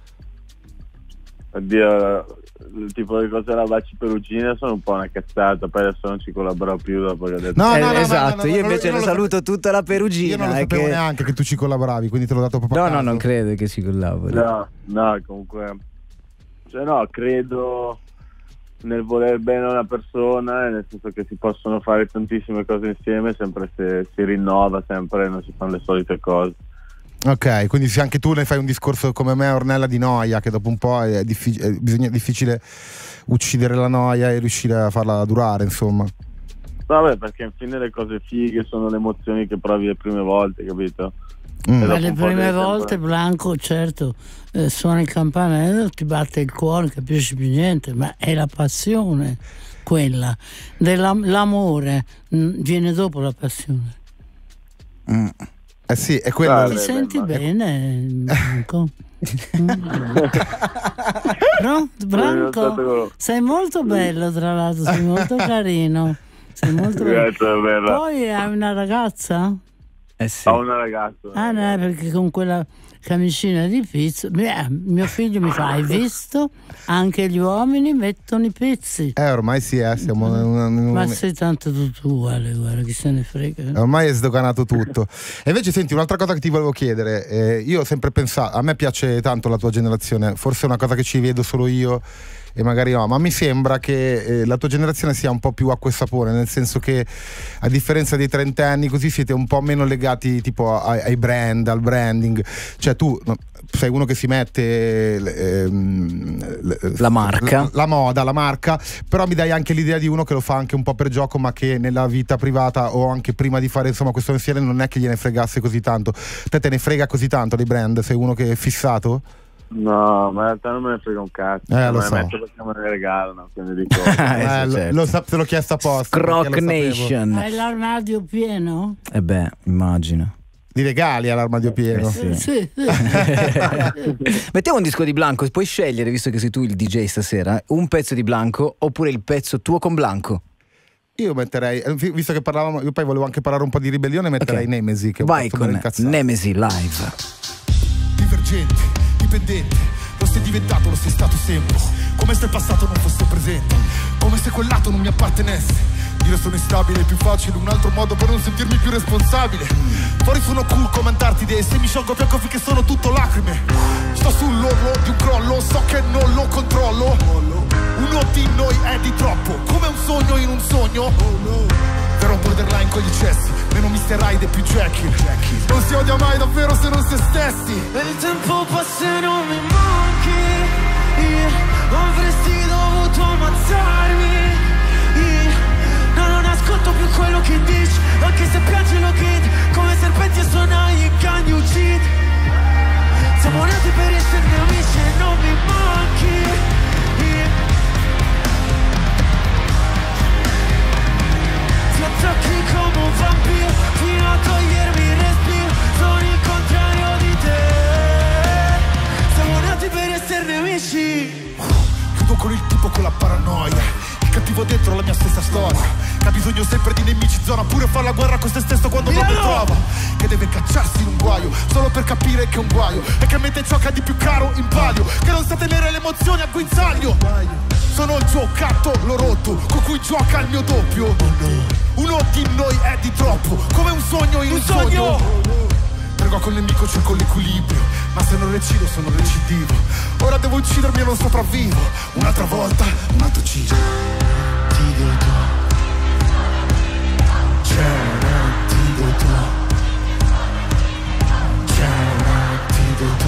Oddio, il tipo di cose della baci perugina sono un po' una cazzata, poi adesso non ci collaboro più dopo che ho detto. No, no, eh, no, esatto, no, no, io no, invece no, le no, saluto tutta la perugina. Io non lo sapevo che... neanche che tu ci collaboravi, quindi te l'ho dato proprio a No, caso. no, non credo che ci collabori. No, no, comunque, cioè no, credo nel voler bene a una persona, nel senso che si possono fare tantissime cose insieme sempre se si rinnova, sempre non si fanno le solite cose. Ok, quindi se anche tu ne fai un discorso come me, Ornella, di noia, che dopo un po' è, diffi- è bisogna, difficile uccidere la noia e riuscire a farla durare, insomma. Vabbè, perché infine le cose fighe sono le emozioni che provi le prime volte, capito? Mm. Ma le prime volte sempre... Blanco, certo, eh, suona il campanello, ti batte il cuore, non capisci più niente, ma è la passione quella. Dell'amore mh, viene dopo la passione. Mm. Eh sì, è quello. Ah, ti senti beh, bene, Branco? No, Branco, sei molto bello, tra l'altro, sei molto carino, sei molto bello. Grazie, poi hai una ragazza? Eh sì. Ho una ragazza. Ah no, perché con quella camicina di pizzo, eh, mio figlio mi fa, hai visto? Anche gli uomini mettono i pezzi. Eh, ormai sì, eh, siamo in una, in ma un... sei tanto tutto uguale, guarda, chi se ne frega. Ormai è sdoganato tutto. E invece senti, un'altra cosa che ti volevo chiedere, eh, io ho sempre pensato, a me piace tanto la tua generazione, forse è una cosa che ci vedo solo io e magari no, ma mi sembra che eh, la tua generazione sia un po' più acqua e sapone, nel senso che a differenza dei trentenni così siete un po' meno legati tipo ai, ai brand, al branding, cioè tu no, sei uno che si mette ehm, la marca, la, la moda, la marca, però mi dai anche l'idea di uno che lo fa anche un po' per gioco, ma che nella vita privata o anche prima di fare insomma questo mestiere non è che gliene fregasse così tanto. Te te ne frega così tanto dei brand? Sei uno che è fissato? No, ma in realtà non me ne frega un cazzo. Eh, lo me so. ne metto perché me ne regalano, quindi dico. eh, certo. Lo, lo, te l'ho chiesto apposta. Croc Nation. Hai l'armadio pieno? Eh beh, immagino. Di regali all'armadio pieno. Eh, sì. Sì, sì. Mettiamo un disco di Blanco, puoi scegliere, visto che sei tu il D J stasera, un pezzo di Blanco oppure il pezzo tuo con Blanco. Io metterei, visto che parlavamo, io poi volevo anche parlare un po' di ribellione, metterei Okay. Nemesi, che è un Vai pezzo con bello incazzato. Nemesi live. Divergente, dipendente, lo sei diventato, lo sei stato sempre. Come se il passato non fosse presente, come se quel lato non mi appartenesse. Dire sono instabile è più facile, un altro modo per non sentirmi più responsabile. Fuori sono cool come Antartide, se mi sciolgo bianco finché sono tutto lacrime. Sto sull'orlo di un crollo, so che non lo controllo. Uno di noi è di troppo, come un sogno in un sogno. Però borderline con gli eccessi, meno mister Hyde e più Jekyll. Non si odia mai davvero se non se stessi. E il tempo passa e non mi manchi. Io avresti dovuto ammazzarmi. Io non ascolto più quello che dici, anche se piangi lo gridi. Come serpenti e sonai in cani uccidi. Siamo nati per essere amici e non mi manchi. Io ti attacchi come un vampiro fino a togliermi il respiro. Sono il contrario di te. Siamo nati per essere nemici. Chiudo con il tipo con la paranoia, il cattivo dentro la mia stessa storia, che ha bisogno sempre di nemici zona, pure fa la guerra con se stesso quando non mi trova, che deve cacciarsi in un guaio solo per capire che è un guaio e che mette ciò che ha di più caro in palio, che non sa tenere le emozioni a guinzaglio. Sono il giocattolo rotto con cui gioca il mio doppio. Uno di noi è di troppo, come un sogno in un, un sogno, sogno. Prego col nemico, cerco l'equilibrio, ma se non recido sono recidivo. Ora devo uccidermi e non sopravvivo. Un'altra volta, un altro giro. Antidoto. C'è un antidoto. C'è un antidoto.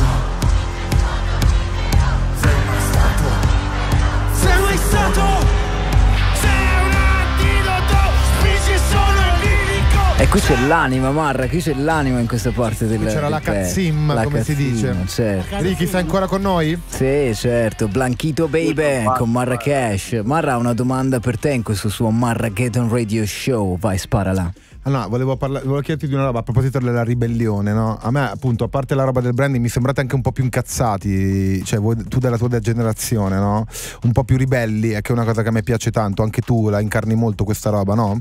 Sei mai stato? Sei mai stato? Sei un antidoto. Spingi solo il lirico. E qui c'è l'anima, Marra, qui c'è l'anima in questa parte del. C'era del la pezzo. cazzim, La come si cazzim, dice. Certo. Ricky, sei ancora con noi? Sì, certo, Blanchito Baby con Marrakesh. Marra ha una domanda per te in questo suo Marrageddon Radio Show. Vai, sparala. Allora, volevo, parla- volevo chiederti di una roba a proposito della ribellione, no? A me, appunto, a parte la roba del branding, mi sembrate anche un po' più incazzati, cioè voi, tu della tua generazione, no? Un po' più ribelli, è che è una cosa che a me piace tanto, anche tu la incarni molto questa roba, no?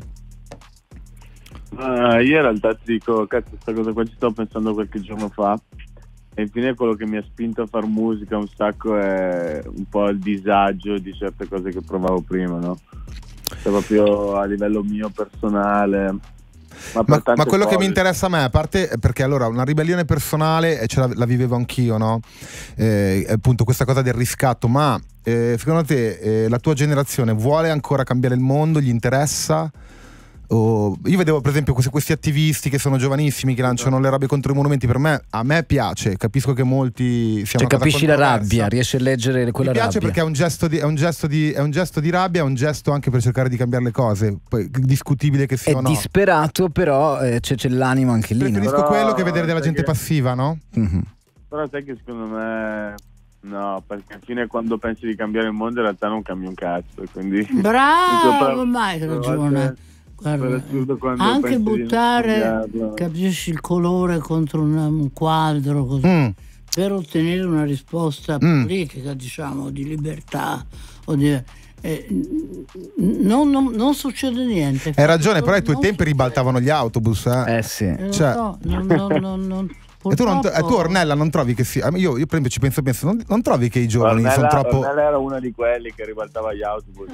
Uh, io in realtà ti dico, cazzo, questa cosa qua ci stavo pensando qualche giorno fa, e infine quello che mi ha spinto a far musica un sacco è un po' il disagio di certe cose che provavo prima, no? Cioè proprio a livello mio personale. Ma, Ma, ma quello cose. che mi interessa a me, a parte perché allora una ribellione personale, e ce la, la vivevo anch'io, no? Eh, appunto questa cosa del riscatto, ma eh, secondo te eh, la tua generazione vuole ancora cambiare il mondo? Gli interessa? Oh, io vedevo per esempio questi, questi attivisti che sono giovanissimi, che lanciano le robe contro i monumenti. Per me, a me piace, capisco che molti siano, cioè capisci la rabbia, riesci a leggere quella rabbia. Mi piace rabbia. perché è un, gesto di, è, un gesto di, è un gesto di rabbia, è un gesto anche per cercare di cambiare le cose. Poi discutibile che sia è o no. disperato, però eh, c'è, c'è l'anima anche lì. Preferisco no? quello che vedere della gente che... passiva, no? Mm-hmm. Però sai che secondo me no, perché alla fine quando pensi di cambiare il mondo in realtà non cambi un cazzo, quindi bravo, mai hai ragione. Guarda, quando anche buttare, capisci, il colore contro un, un quadro così, mm. per ottenere una risposta mm. politica, diciamo, di libertà o di, eh, non, non, non succede niente. Hai ragione, però ai tuoi tempi succede. Ribaltavano gli autobus, eh, eh sì. Eh, cioè... so, non, non, non, non, E tu, non, tu Ornella non trovi che sia, io, io per esempio ci penso, penso non, non trovi che i giovani Ornella, sono troppo. Ornella era uno di quelli che ribaltava gli autobus.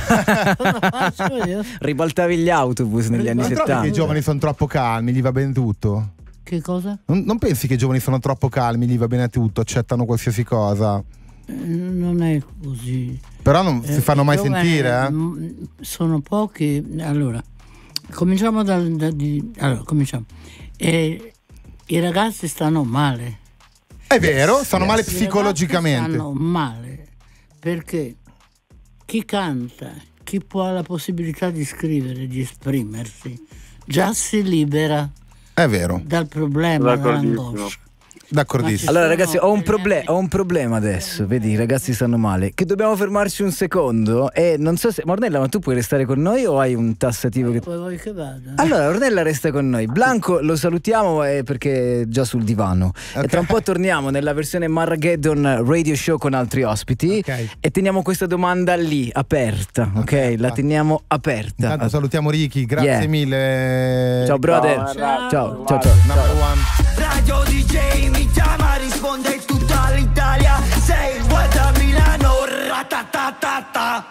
Ribaltavi gli autobus negli anni non settanta. Trovi che i giovani sono troppo calmi, gli va bene tutto? Che cosa? Non, non pensi che i giovani sono troppo calmi, gli va bene tutto, accettano qualsiasi cosa? Eh, non è così. Però non eh, si fanno mai sentire, eh? Sono pochi. Allora, cominciamo dal da, di, allora, cominciamo. Eh, I ragazzi stanno male. È vero, stanno yes. male psicologicamente. Stanno male perché chi canta, chi può ha la possibilità di scrivere, di esprimersi, già si libera. È vero. Dal problema, dall'angoscia. D'accordissimo. Allora ragazzi, ho un, proble- ho un problema adesso. Vedi, i ragazzi stanno male. Che dobbiamo fermarci un secondo. E non so se. Ornella, ma tu puoi restare con noi o hai un tassativo che. Poi vuoi che vada? Allora, Ornella resta con noi. Blanco lo salutiamo eh, perché è già sul divano. Okay. E tra un po' torniamo nella versione Marrageddon Radio Show con altri ospiti. Okay. E teniamo questa domanda lì, aperta. Ok? Okay. La teniamo aperta. Intanto salutiamo Ricky, grazie Yeah. mille. Ciao brother. Ciao, Ciao, ciao, ciao. Number one. Radio D J mi chiama, risponde tutta l'Italia. Sei il guarda Milano, ratatatata.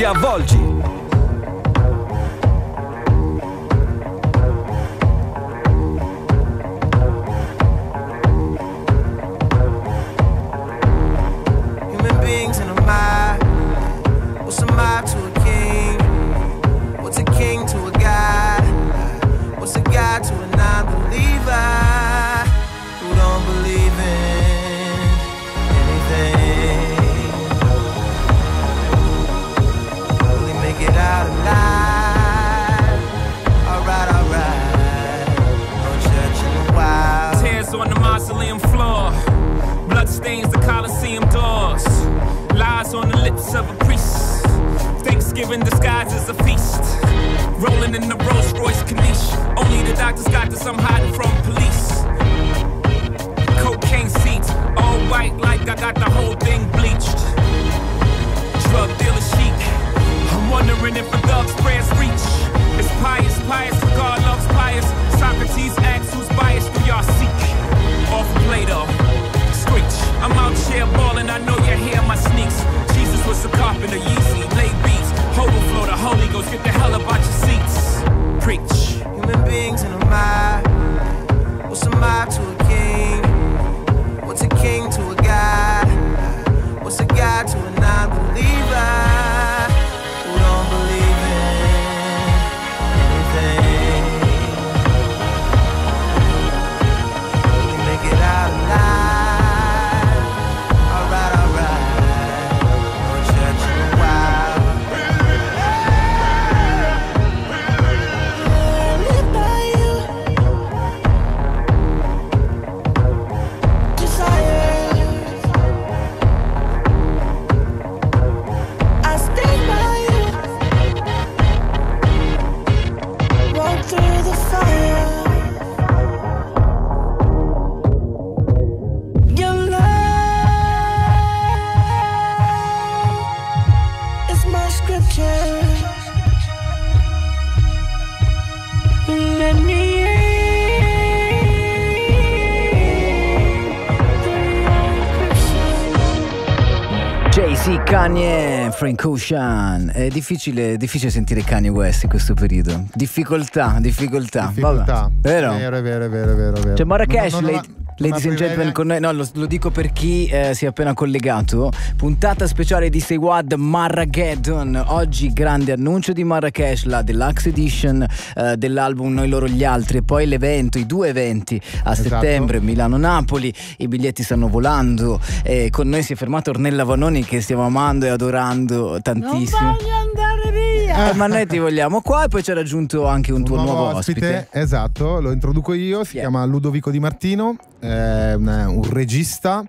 li avvolgi. What's a mob to a king? What's a king to a god? What's a god to a non-believer who don't believe in anything? Will he make it out alive? Alright, alright. No church in a while. Tears on the mausoleum floor, blood stains the Colosseum doors, lies on the lips of a priest. Thanksgiving disguised as a feast. Rolling in the Rolls Royce Corniche. Only the doctors got this, I'm hiding from police. Cocaine seats, all white like I got the whole thing bleached. Drug dealer chic. I'm wondering if a thug's prayers reach. It's pious, pious, for God loves pious. Socrates asks who's biased, who y'all seek. Off Plato, screech. I'm out here balling, I know you hear my sneaks. Jesus was a carpenter, Yeezy, lay beats. Overflow the Holy Ghost, get the hell up out your seats. Preach. Human beings in a mob. What's a mob to a king? What's a king to a god? What's a god to a non-believer who don't believe in anything? Will he make it out alive? Alright, alright. No church in a while. Jay-Z, Kanye, Frank Ocean. È difficile, difficile sentire Kanye West in questo periodo. Difficoltà, difficoltà. Difficoltà. Vabbè. Vero? Vero, è vero, è vero, è vero, è vero. C'è Marrakesh, Non- non- lady, non- ladies and gentlemen, con noi. No, lo, lo dico per chi eh, si è appena collegato. Puntata speciale di Say What Marrageddon. Oggi grande annuncio di Marrakesh, la deluxe edition eh, dell'album Noi Loro Gli Altri. E poi l'evento, i due eventi a Esatto. settembre, Milano-Napoli. I biglietti stanno volando. E con noi si è fermata Ornella Vanoni, che stiamo amando e adorando tantissimo. Non voglio andare via. Eh, ma noi ti vogliamo qua. E poi c'è raggiunto anche un tuo Un nuovo, ospite. Esatto, lo introduco io, si chiama Ludovico Di Martino, è un, un regista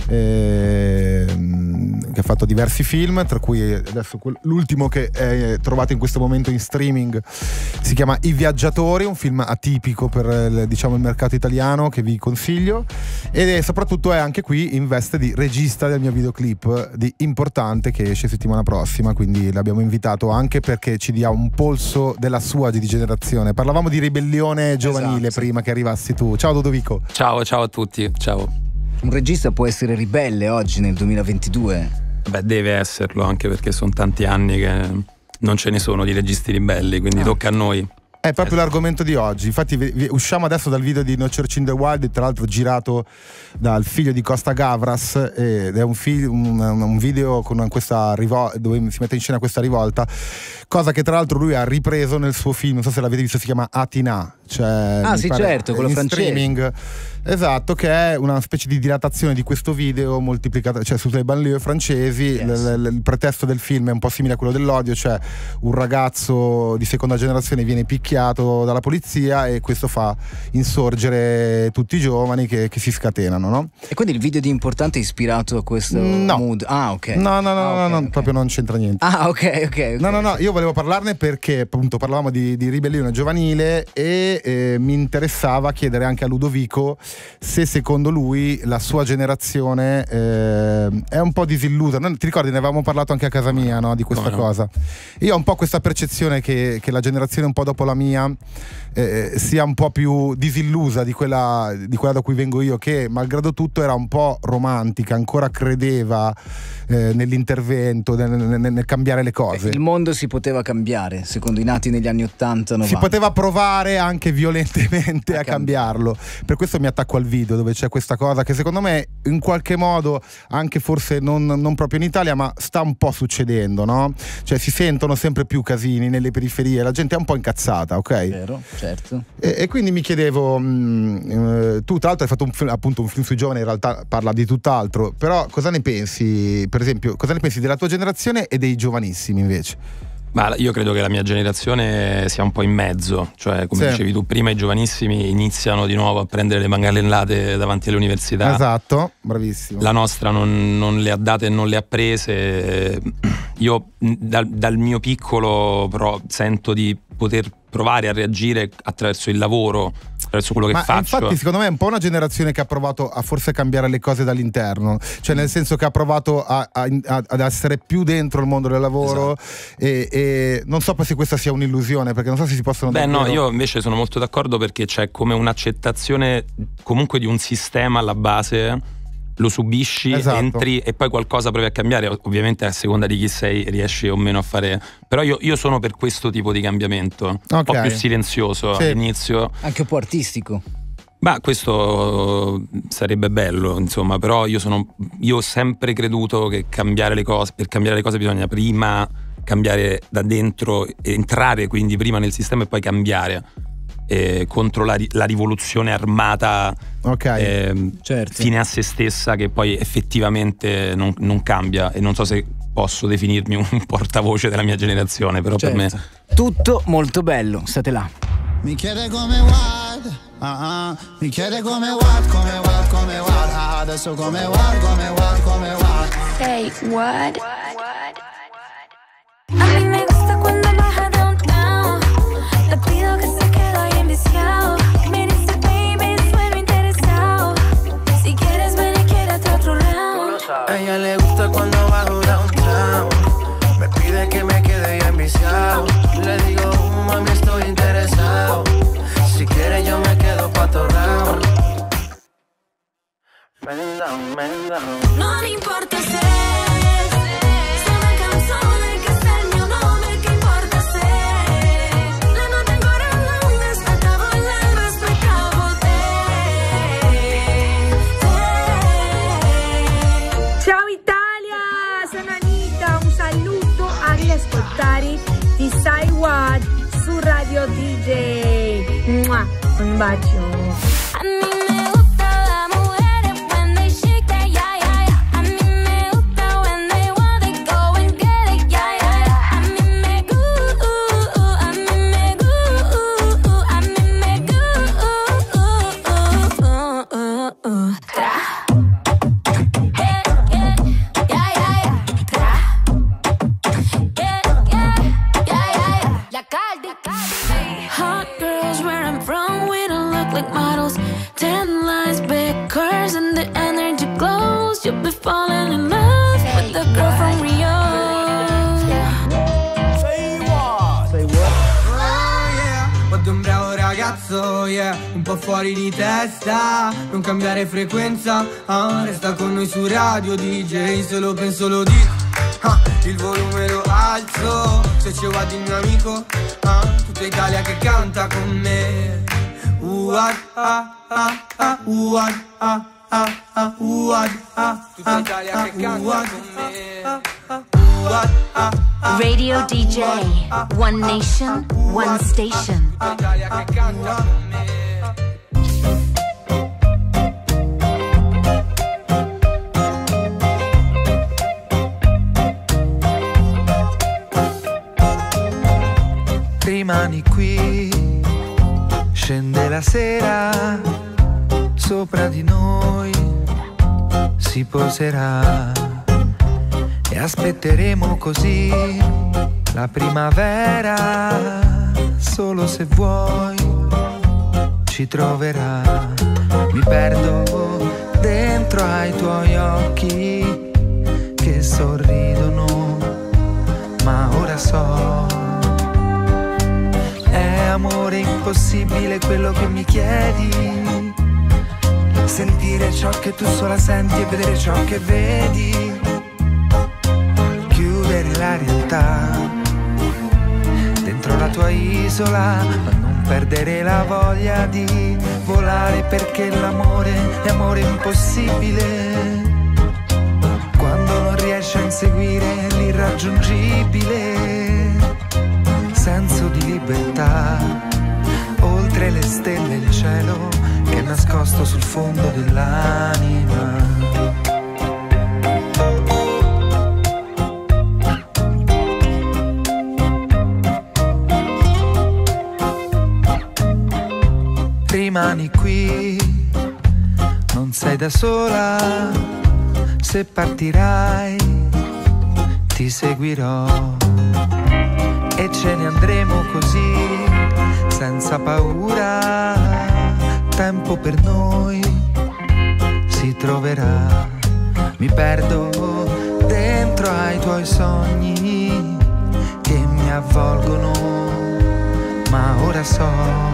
eh, che ha fatto diversi film, tra cui adesso quel- l'ultimo che è trovato in questo momento in streaming si chiama I Viaggiatori, un film atipico per il, diciamo, il mercato italiano che vi consiglio, e soprattutto è anche qui in veste di regista del mio videoclip di Importante che esce settimana prossima, quindi l'abbiamo invitato anche perché ci dia un polso della sua di generazione. Parlavamo di ribellione giovanile, Esatto. prima che arrivassi tu. Ciao Ludovico. Ciao, ciao a tutti, ciao. Un regista può essere ribelle oggi nel duemilaventidue? Beh, deve esserlo, anche perché sono tanti anni che non ce ne sono di registi ribelli, quindi Ah. tocca a noi. È proprio l'argomento di oggi. Infatti vi- vi- usciamo adesso dal video di No Church in the Wild, tra l'altro girato dal figlio di Costa Gavras, ed è un, fi- un, un video con questa rivol- dove si mette in scena questa rivolta, cosa che tra l'altro lui ha ripreso nel suo film, non so se l'avete visto, si chiama Atina, cioè, Ah, mi sì, pare, certo, quello in francese. streaming. Esatto, che è una specie di dilatazione di questo video moltiplicata, cioè su tutte le banlieue francesi. Yes. L- l- il pretesto del film è un po' simile a quello dell'Odio, cioè un ragazzo di seconda generazione viene picchiato dalla polizia e questo fa insorgere tutti i giovani che, che si scatenano, no? E quindi il video di Importante è ispirato a questo No. mood? Ah, ok. No, no, no, Ah, no, ok, no, ok. proprio non c'entra niente. Ah, ok, ok. ok. No, no, no, io volevo parlarne perché appunto parlavamo di, di ribellione giovanile e e eh, mi interessava chiedere anche a Ludovico se secondo lui la sua generazione eh, è un po' disillusa. Noi, ti ricordi, ne avevamo parlato anche a casa mia, no, di questa no. cosa. Io ho un po' questa percezione che, che la generazione un po' dopo la mia eh, sia un po' più disillusa di quella, di quella da cui vengo io, che malgrado tutto era un po' romantica, ancora credeva eh, nell'intervento, nel, nel, nel cambiare le cose. Il mondo si poteva cambiare, secondo i nati negli anni ottanta novanta. Si poteva provare anche violentemente a, a cambiarlo. Per questo mi attacco al video dove c'è questa cosa che secondo me in qualche modo, anche forse non, non proprio in Italia, ma sta un po' succedendo, no? Cioè si sentono sempre più casini nelle periferie, la gente è un po' incazzata, ok? Vero, certo. E, e quindi mi chiedevo, mh, eh, tu tra l'altro hai fatto un film, appunto un film sui giovani, in realtà parla di tutt'altro, però cosa ne pensi, per esempio, cosa ne pensi della tua generazione e dei giovanissimi invece? Ma io credo che la mia generazione sia un po' in mezzo, cioè come Sì. dicevi tu prima, i giovanissimi iniziano di nuovo a prendere le manganellate davanti alle università. Esatto, bravissimo. La nostra non, non le ha date e non le ha prese. Io dal, dal mio piccolo però sento di poter provare a reagire attraverso il lavoro, attraverso quello che Ma faccio. infatti secondo me è un po' una generazione che ha provato a forse cambiare le cose dall'interno, cioè nel senso che ha provato a, a, a, ad essere più dentro il mondo del lavoro. Esatto. e, e non so poi se questa sia un'illusione, perché non so se si possono Beh davvero... no, io invece sono molto d'accordo, perché c'è come un'accettazione comunque di un sistema alla base, lo subisci, Esatto. entri e poi qualcosa provi a cambiare, ovviamente a seconda di chi sei riesci o meno a fare, però io, io sono per questo tipo di cambiamento, Okay. un po' più silenzioso Sì. all'inizio. Anche un po' artistico. Ma questo sarebbe bello, insomma, però io sono io ho sempre creduto che cambiare le cose, per cambiare le cose bisogna prima cambiare da dentro, entrare quindi prima nel sistema e poi cambiare. Eh, contro la, la rivoluzione armata, okay. eh, certo. fine a se stessa, che poi effettivamente non, non cambia. E non so se posso definirmi un portavoce della mia generazione, però certo. per me tutto molto bello, state là. Mi chiede come what, uh-huh. Mi chiede come what, come what, come what, ah, adesso come what, come what, come what. Say what? A mí me gusta cuando baja downtown. Le pido que se quede ahí enviciado. Me dice baby, sueno interesado. Si quieres ven y quédate otro round. A ella le gusta cuando bajo downtown. Me pide que me quede ahí enviciado. Le digo, uh, mami, estoy interesado. Si quieres yo me quedo pa' otro round. Bend down, bend down. No me importa se se una canzone che sei il mio nome, che importa se la notte ancora lunga, aspettavo l'alba, aspettavo te, te. Ciao Italia, sono Anita, un saluto agli ascoltari di Say What su Radio D J. Mua, un bacio. A mí me gusta la mujeres when they shake that, yeah, yeah, yeah. A mí me gusta when they want to go and get it, yeah, yeah, yeah. A mí me gusta, a mí me gusta, a mí me gusta. Tra. Yeah, yeah, yeah, yeah, yeah. Tra. Yeah, yeah, yeah, yeah, yeah. La Cardi, Cardi. Hot girls where I'm from, we don't look like models. Ten lines, big curves, and the energy glows. You'll be falling in love with the girl from Rio. Say what? Say what? Oh yeah, guarda un bravo ragazzo, yeah. Un po' fuori di testa, non cambiare frequenza, ah, resta con noi su Radio D J. Se lo penso lo dico, ah, il volume lo alzo. Se ci guardi il mio amico, ah, tutta Italia che canta con me. Uad, ah, ah, ah, uad, ah, ah, ah, uad, ah, tutta Italia che canta con me. Uad, ah, ah, Radio D J, one nation, one station. tutta Italia che canta con me. Rimani qui, scende la sera, sopra di noi si poserà e aspetteremo così la primavera, solo se vuoi ci troverà. Mi perdo dentro ai tuoi occhi che sorridono, ma ora so, è amore impossibile quello che mi chiedi. Sentire ciò che tu sola senti e vedere ciò che vedi. Chiudere la realtà dentro la tua isola, ma non perdere la voglia di volare, perché l'amore è amore impossibile. Quando non riesci a inseguire l'irraggiungibile, senso di libertà, oltre le stelle e il cielo che è nascosto sul fondo dell'anima. Rimani qui, non sei da sola, se partirai ti seguirò e ce ne andremo così, senza paura. Tempo per noi si troverà. Mi perdo dentro ai tuoi sogni che mi avvolgono, ma ora so,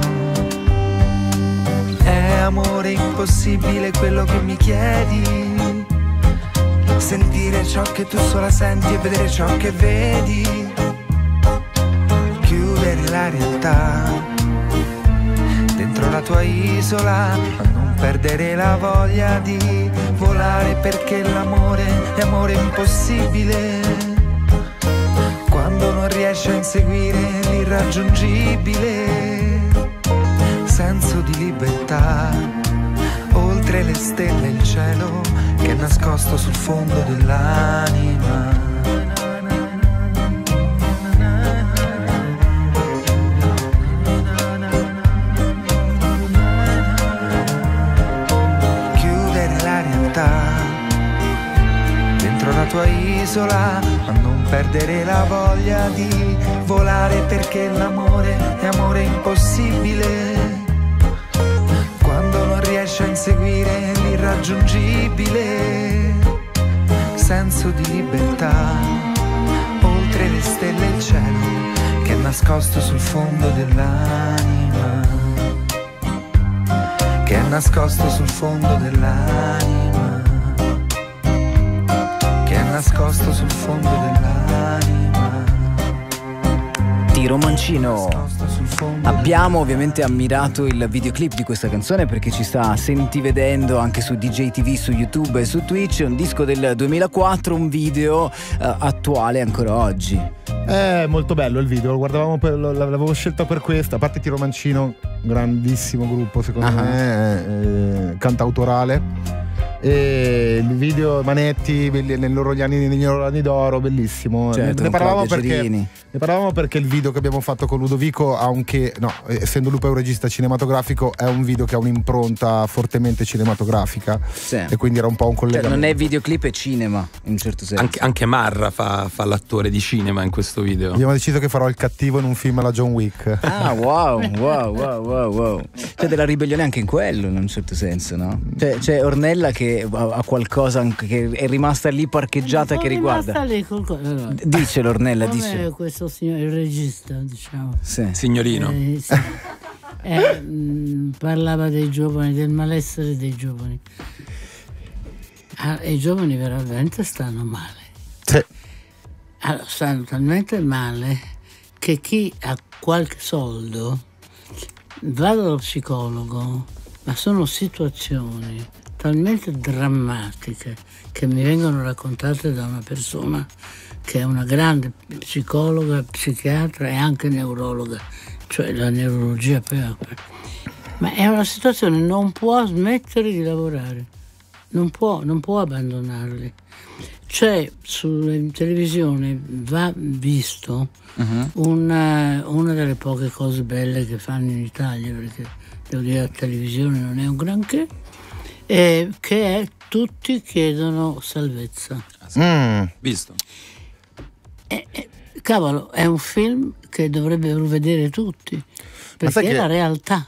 è amore impossibile quello che mi chiedi. Sentire ciò che tu sola senti e vedere ciò che vedi. Chiudere la realtà dentro la tua isola, ma non perdere la voglia di volare, perché l'amore è amore impossibile. Quando non riesci a inseguire l'irraggiungibile, senso di libertà, oltre le stelle e il cielo che è nascosto sul fondo dell'anima. Chiudere la realtà dentro la tua isola, ma non perdere la voglia di volare, perché l'amore è amore impossibile. Quando non riesci a inseguire l'irraggiungibile, senso di libertà, oltre le stelle e il cielo che è nascosto sul fondo dell'anima, che è nascosto sul fondo dell'anima, che è nascosto sul fondo dell'anima. Tiro Mancino. Abbiamo ovviamente ammirato il videoclip di questa canzone perché ci sta senti vedendo anche su D J T V, su YouTube e su Twitch. È un disco del duemilaquattro, un video uh, attuale ancora oggi. È molto bello il video, lo guardavamo per, lo, l'avevo scelto per questo. A parte Tiro Mancino, grandissimo gruppo secondo uh-huh. me, eh, cantautorale. E il video Manetti nei loro anni, nei loro anni d'oro, bellissimo. Certo, ne, parlavamo perché, ne parlavamo perché il video che abbiamo fatto con Ludovico ha un che, no, essendo lui poi un regista cinematografico, è un video che ha un'impronta fortemente cinematografica, sì. E quindi era un po' un collegamento. Cioè, non è videoclip, è cinema in un certo senso. Anche, anche Marra fa, fa l'attore di cinema in questo video. Abbiamo deciso che farò il cattivo in un film alla John Wick. Ah, wow, wow, wow, wow, wow. C'è della ribellione anche in quello, in un certo senso, no? C'è, c'è Ornella che ha qualcosa che è rimasta lì parcheggiata, che riguarda lì qualcosa. Dice l'Ornella, come dice questo signore, il regista, diciamo, sì. Signorino, eh, sì. eh, mh, parlava dei giovani, del malessere dei giovani. Ah, i giovani veramente stanno male. Sì. Allora, stanno talmente male che chi ha qualche soldo va dallo psicologo, ma sono situazioni talmente drammatiche che mi vengono raccontate da una persona che è una grande psicologa, psichiatra e anche neurologa, cioè la neurologia per... ma è una situazione, non può smettere di lavorare, non può, non può abbandonarli. C'è sulla televisione, va visto, uh-huh. una, una delle poche cose belle che fanno in Italia, perché devo dire la televisione non è un granché, Eh, che è Tutti chiedono salvezza. Mm. Visto? Eh, eh, cavolo, è un film che dovrebbero vedere tutti, perché è che... la realtà.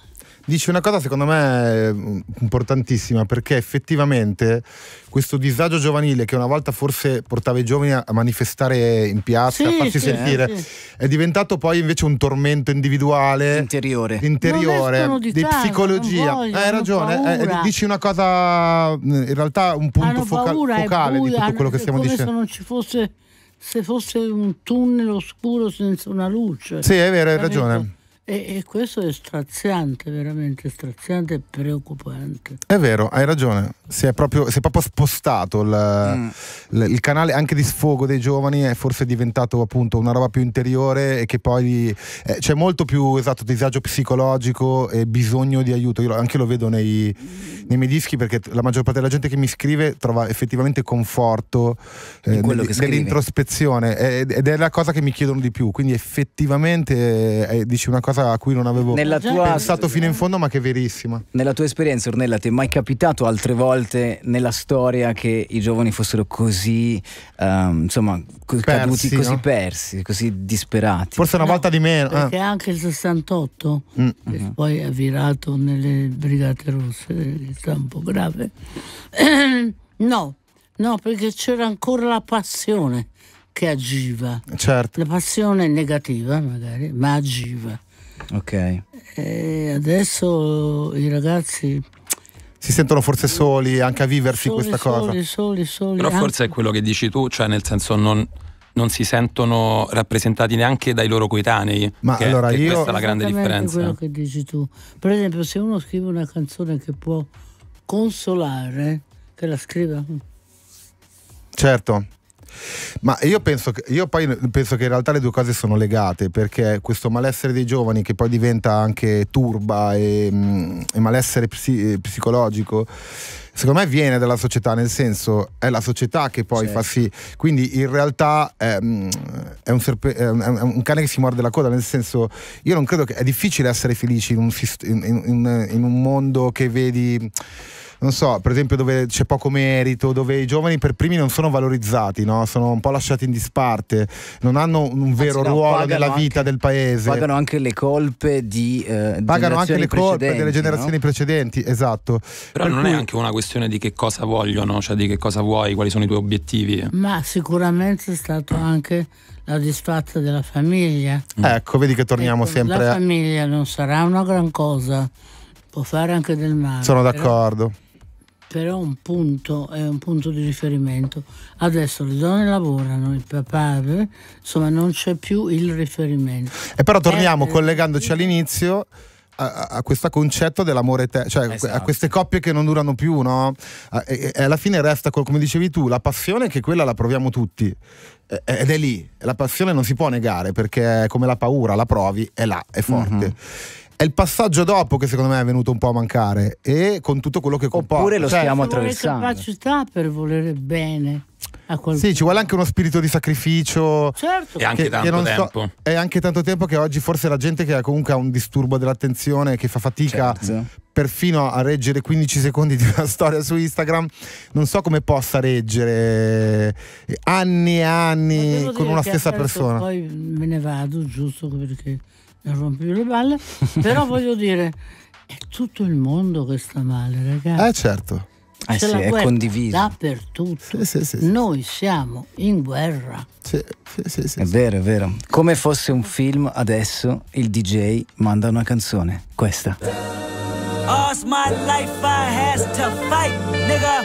Dici una cosa secondo me importantissima, perché effettivamente questo disagio giovanile che una volta forse portava i giovani a manifestare in piazza, Sì, a farsi sì, sentire, sì. è diventato poi invece un tormento individuale interiore, interiore Non escono di di casa, psicologia. non vogliono, Hai ragione, hanno eh, paura. dici una cosa, in realtà un punto Hanno foca- paura, è focale buio, di tutto quello che hanno- stiamo come dicendo. se non ci fosse, se fosse un tunnel oscuro senza una luce. Sì, è vero, hai Capito? ragione. E, e questo è straziante, veramente straziante e preoccupante. È vero, hai ragione. Si è proprio, si è proprio spostato il, Mm. il- il canale anche di sfogo dei giovani, è forse diventato appunto una roba più interiore e che poi eh, c'è molto più esatto disagio psicologico e bisogno di aiuto. Io lo- anche lo vedo nei, nei miei dischi, perché la maggior parte della gente che mi scrive trova effettivamente conforto eh, In quello nell- che scrivi. nell'introspezione ed ed è la cosa che mi chiedono di più. Quindi effettivamente eh, dici una cosa a cui non avevo Nella tua- pensato fino in fondo, ma che è verissima. Nella tua esperienza, Ornella, ti è mai capitato altre volte nella storia che i giovani fossero così, ehm, insomma, così Persi, caduti, così no? persi, così disperati? Forse una No, volta di meno. Perché eh. anche il sessantotto, Mm. che poi è virato nelle Brigate Rosse, che sta un po' grave. No, no, perché c'era ancora la passione che agiva. Certo. La passione negativa, magari, ma agiva. Ok. E adesso i ragazzi Si sentono forse soli anche a viversi soli, questa cosa. soli, soli, soli. Però anche- forse è quello che dici tu, cioè nel senso non, non si sentono rappresentati neanche dai loro coetanei. Ma che, allora che io- questa è la grande Esattamente differenza. quello che dici tu. Per esempio, se uno scrive una canzone che può consolare, che la scriva. Certo. Ma io penso che io poi penso che in realtà le due cose sono legate, perché questo malessere dei giovani che poi diventa anche turba e, mm, e malessere psi- psicologico, secondo me viene dalla società, nel senso è la società che poi Certo. fa sì. Quindi in realtà è, mm, è, un serpe- è un- è un cane che si morde la coda, nel senso io non credo che è difficile essere felici in un, sist- in, in- in- in un mondo che vedi, non so, per esempio dove c'è poco merito, dove i giovani per primi non sono valorizzati, no? Sono un po' lasciati in disparte, non hanno un vero Anzi, no, ruolo pagano nella vita anche- del paese. Pagano anche le colpe di eh, Pagano anche le colpe delle precedenti, generazioni no? precedenti, esatto. Però Per non cui- è anche una questione di che cosa vogliono, cioè di che cosa vuoi, quali sono i tuoi obiettivi. Ma sicuramente è stato anche la disfatta della famiglia. Ecco, vedi che torniamo Ecco, sempre La a... famiglia non sarà una gran cosa, può fare anche del male. Sono però- d'accordo. Però un punto è un punto di riferimento. Adesso le donne lavorano, il papà, eh, insomma non c'è più il riferimento. E però torniamo Eh, collegandoci all'inizio a, a- a questo concetto dell'amore, te- cioè Esatto. a queste coppie che non durano più, no? A- E, e alla fine resta, col- come dicevi tu, la passione, che quella la proviamo tutti. Eh, Ed è lì, la passione non si può negare, perché è come la paura, la provi, è là, è forte. Mhm. È il passaggio dopo che secondo me è venuto un po' a mancare, e con tutto quello che comporta. Oppure lo Cioè, stiamo Ci vuole attraversando. capacità per volere bene a qualcuno. sì, ci vuole anche uno spirito di sacrificio. Certo. E anche tanto non so- tempo. è anche tanto tempo che oggi forse la gente che ha comunque ha un disturbo dell'attenzione, che fa fatica Certo. perfino a reggere quindici secondi di una storia su Instagram, non so come possa reggere anni e Ma anni devo con dire una che stessa adesso persona. Poi me ne vado, giusto perché mi rompi più le balle. Però voglio dire, è tutto il mondo che sta male, ragazzi. Eh certo. Eh C'è sì, la è guerra condiviso. dappertutto. Sì, sì, sì, sì. Noi siamo in guerra. Sì, sì, sì, sì, È sì. vero, è vero. Come fosse un film, adesso il D J manda una canzone. Questa. All's my life I has to fight, nigga.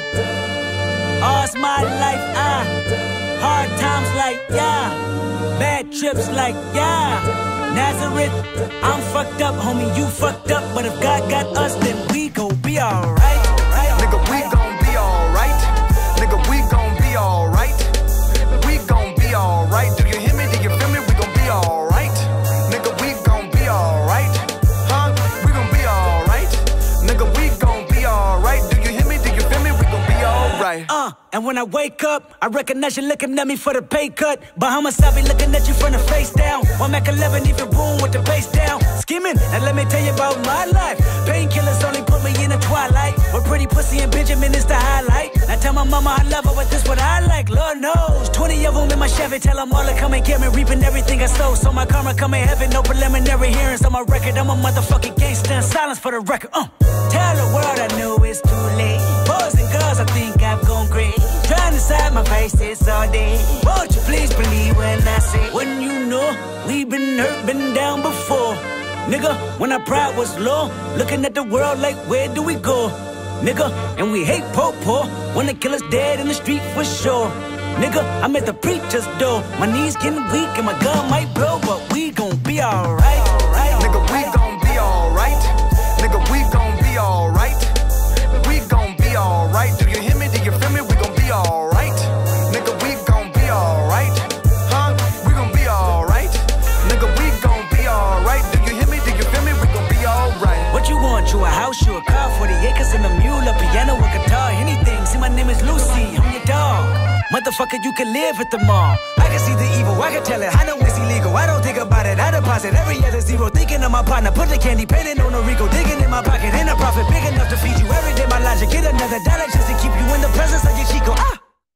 All's my life I hard times like yeah, bad trips like yeah. Nazareth, I'm fucked up, homie, you fucked up, but if God got us, then we gon' be alright. Nigga, we gon' be alright. Nigga, we gon' be alright. We gon' be alright. Do you hear me? Do you feel me? We gon' be alright. Nigga, we gon' be alright. Huh? We gon' be alright. Nigga, we gon' be alright. Do you hear me? Do you feel me? We gon' be alright. Uh, and when I wake up, I recognize you looking at me for the pay cut. Bahamas, I be looking at you from the face down. One Mac eleven, even boom with the bass down. Skimming, and let me tell you about my life. Painkillers only put me in the twilight. But pretty pussy and Benjamin is the highlight. Now tell my mama I love her, but this what I like, Lord knows. Twenty of them in my Chevy, tell them all to come and get me, reaping everything I sow. So my karma come in heaven, no preliminary hearings on my record. I'm a motherfucking gangster in silence for the record. Uh. Tell the world I know it's too late. Boys and girls, I think I've gone great. Trying to side my face this all day. Won't you please believe when I say, when you know we've been hurt, been down before. Nigga, when our pride was low, looking at the world like where do we go? Nigga, and we hate po-po, wanna kill us dead in the street for sure. Nigga, I'm at the preacher's door, my knees getting weak and my gun might blow, but we gon' be alright. Nigga, we gon' be alright. Nigga, we gon' be alright. We gon' be alright. Do you hear me? Do you feel me? We gon' be alright. Nigga, we gon' be alright. Huh? We gon' be alright. Nigga, we gon' be alright. Do you hear me? Do you feel me? We gon' be alright. What you want? You a house, you a car, forty acres and a mule, a piano, a guitar, anything. See, my name is Lucy, I'm your dog. Motherfucker, you can live at the mall. I can see the evil, I can tell it. I know it's illegal, I don't think about it. I deposit every other zero, thinking of my partner. Put the candy, painting on a Rico, digging in my pocket. Ain't a profit big enough to feed you every day. My logic, get another dollar just to keep you in the presence of your Chico. Ah!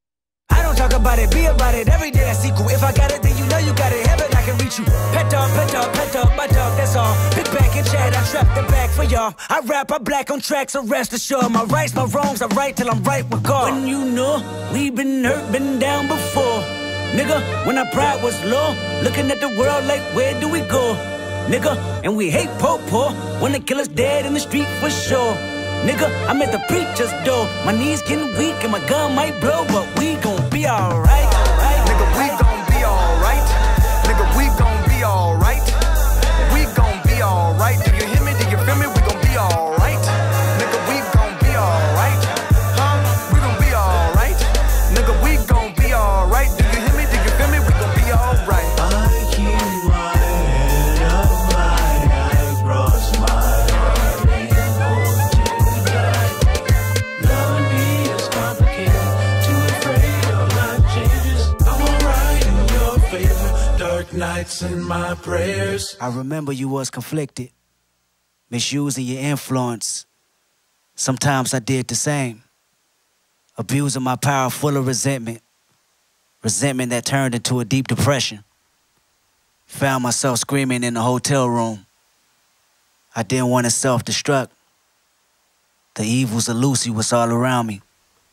I don't talk about it, be about it. Every day I see cool. If I got it, then you know you got it. Heaven, I can reach you. Pet dog, pet dog, pet dog, my dog, that's all. Big back and chat, I trap the back for y'all. I rap, I black on tracks, so rest assured. My rights, my wrongs, I right till I'm right with God. When you know we been hurt, been down before. Nigga, when our pride was low, looking at the world like where do we go? Nigga, and we hate po-po, wanna kill us dead in the street for sure. Nigga, I'm at the preacher's door, my knees getting weak and my gun might blow, but we gon' be alright. Nigga, we gon' be alright. Nigga, we gon' be alright. We gon' be alright. Do you hear me? Do you feel me? We gon' be alright. Nigga, we gon' be alright. Huh? We gon' be alright. Nigga, we gon' be alright. Do you hear me? Do you feel me? We gon' be alright. I keep my head up high, I cross my heart, ain't going to die. Loving me is complicated, too afraid of life changes. I'm alright in your favor, dark nights in my prayers. I remember you was conflicted, misusing your influence. Sometimes I did the same, abusing my power full of resentment. Resentment that turned into a deep depression. Found myself screaming in the hotel room. I didn't want to self-destruct. The evils of Lucy was all around me.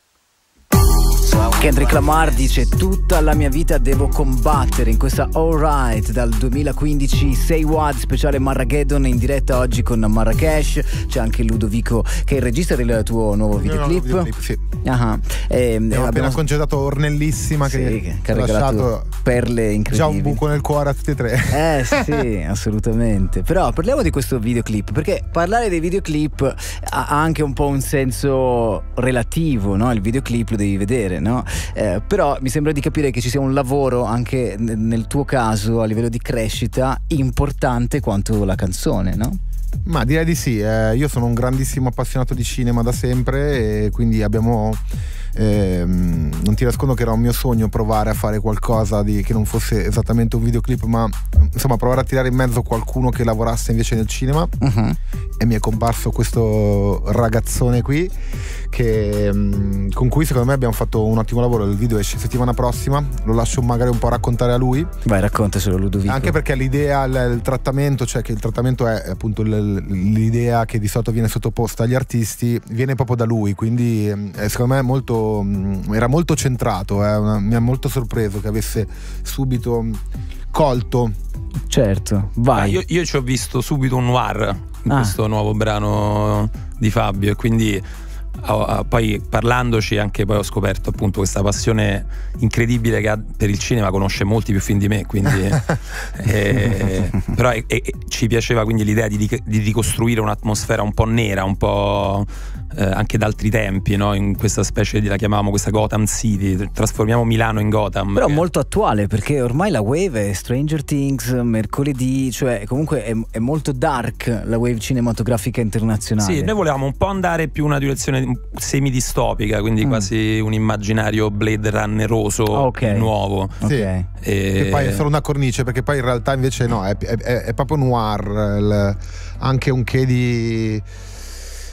Kendrick Lamar dice tutta la mia vita devo combattere in questa Alright dal duemilaquindici Say What speciale Marrageddon in diretta oggi con Marrakesh. C'è anche Ludovico che è il regista del tuo nuovo videoclip. No, no, videoclip sì. uh-huh. e, abbiamo appena abbiamo... congedato Ornellissima sì, che, che ha regalato perle incredibili. Già un buco nel cuore a tutti e tre. Eh sì, assolutamente. Però parliamo di questo videoclip, perché parlare dei videoclip ha anche un po' un senso relativo, no? Il videoclip lo devi vedere, no? Eh, però mi sembra di capire che ci sia un lavoro anche n- nel tuo caso a livello di crescita importante quanto la canzone, no? Ma direi di sì, eh, io sono un grandissimo appassionato di cinema da sempre e quindi abbiamo ehm, non ti nascondo che era un mio sogno provare a fare qualcosa di, che non fosse esattamente un videoclip, ma insomma provare a tirare in mezzo qualcuno che lavorasse invece nel cinema. Uh-huh. E mi è comparso questo ragazzone qui che, con cui secondo me abbiamo fatto un ottimo lavoro. Il video esce settimana prossima, lo lascio magari un po' raccontare a lui. Vai, raccontaselo Ludovico. Anche perché l'idea, il, il trattamento, cioè che il trattamento è appunto l'idea che di solito viene sottoposta agli artisti, viene proprio da lui, quindi eh, secondo me è molto, era molto centrato, eh, una, mi ha molto sorpreso che avesse subito colto. Certo, vai. Ah, io, io ci ho visto subito un noir in ah. questo nuovo brano di Fabio e quindi oh, oh, poi parlandoci anche poi ho scoperto appunto questa passione incredibile che ha per il cinema, conosce molti più film di me, quindi eh, però e, e, ci piaceva quindi l'idea di, di ricostruire un'atmosfera un po' nera, un po' eh, anche d'altri tempi, no? In questa specie di, la chiamavamo questa Gotham City, trasformiamo Milano in Gotham, però che... molto attuale, perché ormai la wave è Stranger Things, mercoledì, cioè comunque è, è molto dark la wave cinematografica internazionale. Sì, noi volevamo un po' andare più una direzione semi-distopica, quindi mm. quasi un immaginario Blade Runneroso, okay. nuovo. Sì. Okay. E... che poi è solo una cornice, perché poi in realtà invece no, è, è, è proprio noir, il, anche un che di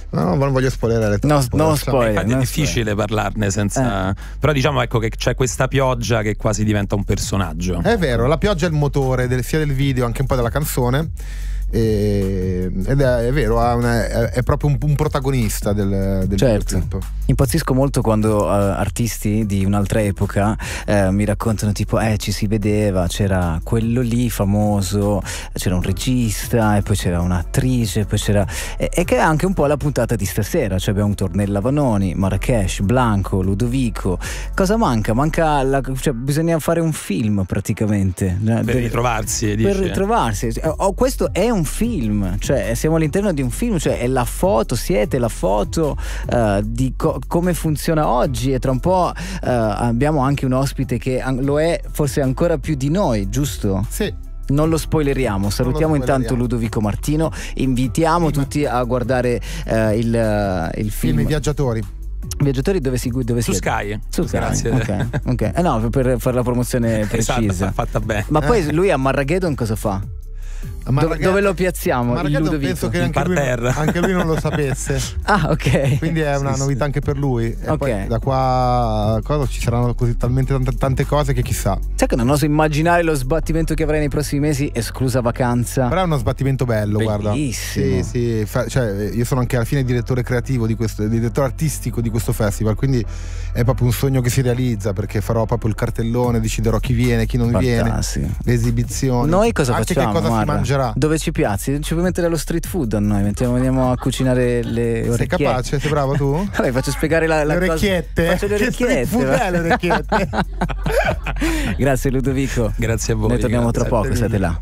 No, non voglio spoilerare troppo. No, no spoiler. Infatti è no difficile spoiler. parlarne senza. Eh. Però diciamo ecco che c'è questa pioggia che quasi diventa un personaggio. È vero, la pioggia è il motore del, sia del video anche un po' della canzone. E, ed è, è vero, ha una, è, è proprio un, un protagonista del, del certo. videoclip. Impazzisco molto quando uh, artisti di un'altra epoca uh, mi raccontano tipo eh ci si vedeva, c'era quello lì famoso, c'era un regista e poi c'era un'attrice, poi c'era e, e che è anche un po' la puntata di stasera, cioè abbiamo Ornella Vanoni, Marracash, Blanco, Ludovico. Cosa manca? Manca la, cioè bisogna fare un film praticamente per del, ritrovarsi per dici? ritrovarsi. Oh, questo è un film, cioè siamo all'interno di un film, cioè è la foto, siete la foto uh, di co- come funziona oggi e tra un po' uh, abbiamo anche un ospite che an- lo è forse ancora più di noi, giusto? Sì. Non lo spoileriamo, salutiamo lo spoileriamo. Intanto Ludovico Martino, invitiamo sì, tutti a guardare uh, il, uh, il film. Film I Viaggiatori. Viaggiatori dove si dove su si Sky. Su Sky. Grazie. Ok, ok. Eh no, per fare la promozione precisa. Esatto, fatta bene. Ma poi lui a Marrageddon cosa fa? Dove, dove lo piazziamo? Il Ludovico? Penso che anche lui, anche lui non lo sapesse. Ah, ok. Quindi è una sì, novità sì. anche per lui. E okay. poi da qua cosa, ci saranno così talmente tante, tante cose che chissà. Sai che non oso immaginare lo sbattimento che avrai nei prossimi mesi, esclusa vacanza. Però è uno sbattimento bello, bellissimo. Guarda. Sì, sì. Fa, cioè, io sono anche alla fine direttore creativo di questo, direttore artistico di questo festival, quindi è proprio un sogno che si realizza, perché farò proprio il cartellone, deciderò chi viene, chi non Fantastico. viene, le esibizioni. Noi cosa anche facciamo? Che cosa Guarda, si mangerà? Dove ci piazzi? Ci puoi mettere allo street food a noi, mettiamo, andiamo a cucinare le orecchiette. Sei capace? Sei bravo tu? Vabbè, faccio spiegare la, la le orecchiette. Cosa... Faccio le orecchiette. Che le orecchiette. Grazie Ludovico. Grazie a voi. Noi torniamo grazie. tra poco, state là.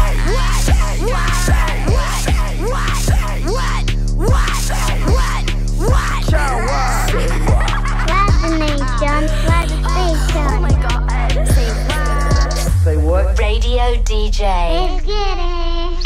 Say what? Radio D J. Let's get it.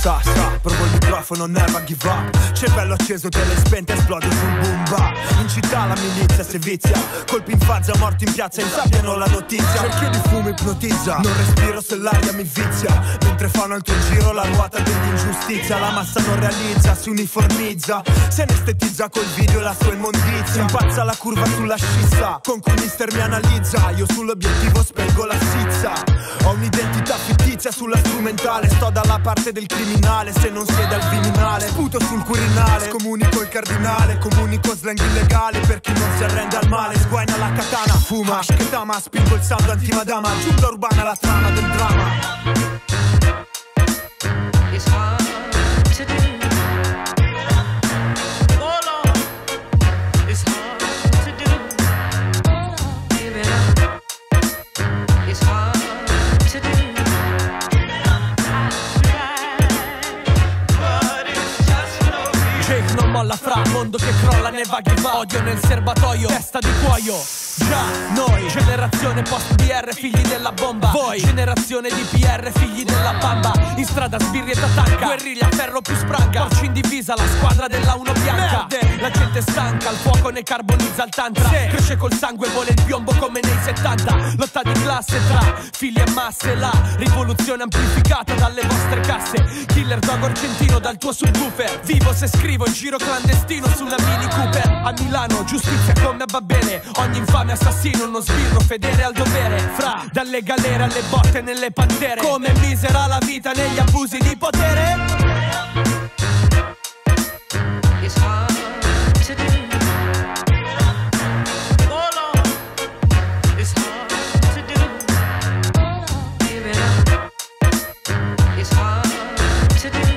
sa, sa, provo il microfono, never give up. Cervello acceso, tele spente, esplodo sul boom bap. In città la milizia si vizia, colpi in faccia, morti in piazza, insabbiano la notizia. Cerchio di fumo ipnotizza, non respiro se l'aria mi vizia. Mentre fa un altro giro la ruota dell'ingiustizia. La massa non realizza, si uniformizza, se anestetizza col video la sua immondizia. Impazza la curva sulla scissa, con cui mister mi analizza. Io sull'obiettivo spengo la sizza. Ho un'identità fittizia sulla strumentale, sto dalla parte del criminale, se non siede al Viminale. Sputo sul Quirinale, comunico il cardinale, comunico slang illegale per chi non si arrende al male. Sguaina la katana, fuma, che tama, spingo il sound antimadama, giunta urbana la trama del dramma. It's hard to do. Oh Lord, it's hard to do. Give it up. It's hard to do. Jake non molla fra, mondo che crolla ne va che va. Odio nel serbatoio, testa di cuoio. Già, noi, generazione post-B R, figli della bomba. Voi, generazione di P R, figli della bamba. In strada sbirrietta tanca, guerriglia, ferro più spranga. Porci in divisa, la squadra della uno bianca. Merde. La gente stanca, il fuoco ne carbonizza il tantra. Sì. Cresce col sangue, vuole il piombo come nei settanta. Lotta di classe tra figli e masse. La rivoluzione amplificata dalle vostre casse. Killer dog argentino dal tuo subwoofer. Vivo se scrivo in giro clandestino sulla Mini Cooper. A Milano, giustizia come va bene. Ogni infame assassino, uno sbirro fedele al dovere. Fra, dalle galere alle botte nelle pantere. Come misera la vita negli abusi di potere. It's hard to do. Oh Lord, it's hard to do. Give it up. It's hard to do.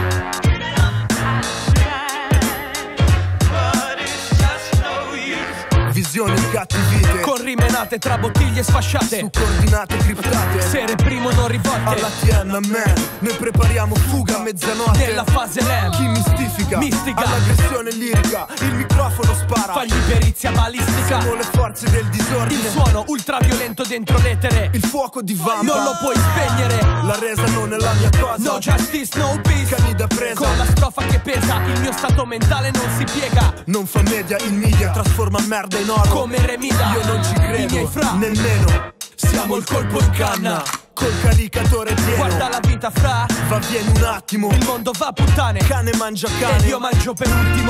Visione di cattivite, con rimenate tra bottiglie sfasciate, su coordinate criptate, se reprimono rivolte. Alla T N man, noi prepariamo fuga a mezzanotte. Nella fase rap, chi mistifica, mistica, all'aggressione lirica, il microfono spara, fagli perizia balistica. Siamo le forze del disordine, il suono ultraviolento dentro l'etere, il fuoco di vampa, non lo puoi spegnere. La resa non è la mia cosa, no justice, no peace, cani da presa, con la strofa che pesa, il mio stato mentale non si piega. Non fa media, il media trasforma merda in oro, come Remida, io non ci credo, fra, nemmeno. Siamo il colpo in canna, col caricatore pieno. Guarda la vita fra, va vieni un attimo. Il mondo va a puttane, cane mangia cane, ed io mangio per ultimo.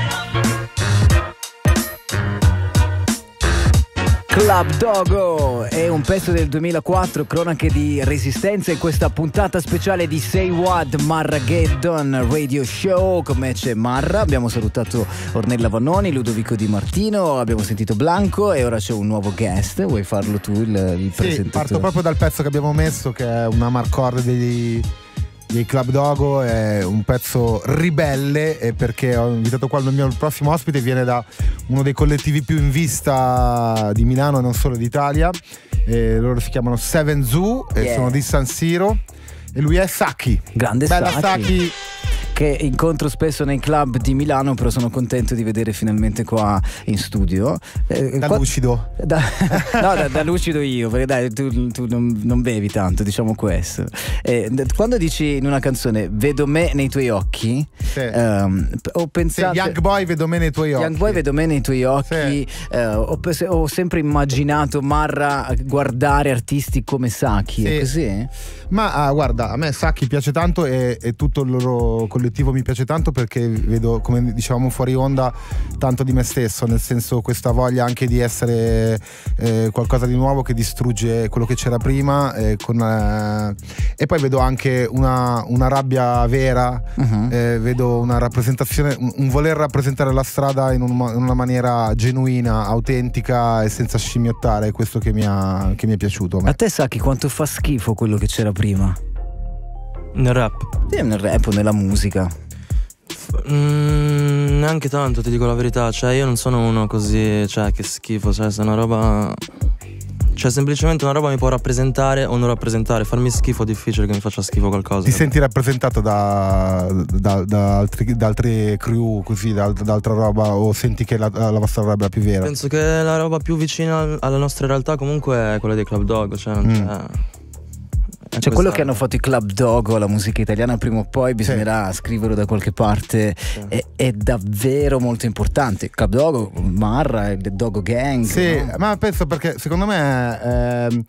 Club Dogo è un pezzo del duemilaquattro, cronache di resistenza, in questa puntata speciale di Say What Marrageddon Radio Show. Come c'è Marra, abbiamo salutato Ornella Vanoni, Ludovico Di Martino, abbiamo sentito Blanco e ora c'è un nuovo guest. Vuoi farlo tu il, il sì, presentatore? Parto proprio dal pezzo che abbiamo messo, che è una marcord degli dei Club Dogo, è un pezzo ribelle, e perché ho invitato qua il mio prossimo ospite, viene da uno dei collettivi più in vista di Milano e non solo d'Italia, e loro si chiamano Seven Zoo e yeah. sono di San Siro, e lui è Saki. Grande Bella Saki, Saki, che incontro spesso nei club di Milano, però sono contento di vedere finalmente qua in studio. Eh, da qua... lucido. Da... no, da, da lucido io, perché dai, tu, tu non, non bevi tanto, diciamo questo. Eh, quando dici in una canzone vedo me nei tuoi occhi, sì. um, ho pensato sì, Young Boy vedo me nei tuoi occhi. Young Boy vedo me nei tuoi occhi, sì. uh, ho, ho sempre immaginato Marra guardare artisti come Saki, sì. È così? Ma ah, guarda, a me Saki piace tanto e, e tutto il loro collettivo mi piace tanto, perché vedo, come dicevamo fuori onda, tanto di me stesso, nel senso questa voglia anche di essere eh, qualcosa di nuovo che distrugge quello che c'era prima, eh, con, eh, e poi vedo anche una, una rabbia vera, uh-huh. eh, vedo una rappresentazione, un, un voler rappresentare la strada in, un, in una maniera genuina, autentica e senza scimmiottare. È questo che mi ha, che mi è piaciuto. A te, Saki, quanto fa schifo quello che c'era prima? Nel rap? Sì, nel rap o nella musica? Mm, neanche tanto, ti dico la verità. Cioè, io non sono uno così, cioè, che schifo. Cioè, se una roba... Cioè, semplicemente una roba mi può rappresentare o non rappresentare. Farmi schifo è difficile che mi faccia schifo qualcosa. Ti senti rappresentato da, da, da, altri, da altre crew, così, da, da altra roba, o senti che la, la vostra roba è più vera? Penso che la roba più vicina alla nostra realtà comunque è quella dei Club Dog. Cioè, non mm. c'è... Cioè quello che hanno fatto i Club Dogo, la musica italiana, prima o poi bisognerà sì. scriverlo da qualche parte, sì. è, è davvero molto importante. Club Dogo, Marra, il Dogo Gang. Sì, no? ma penso perché secondo me è,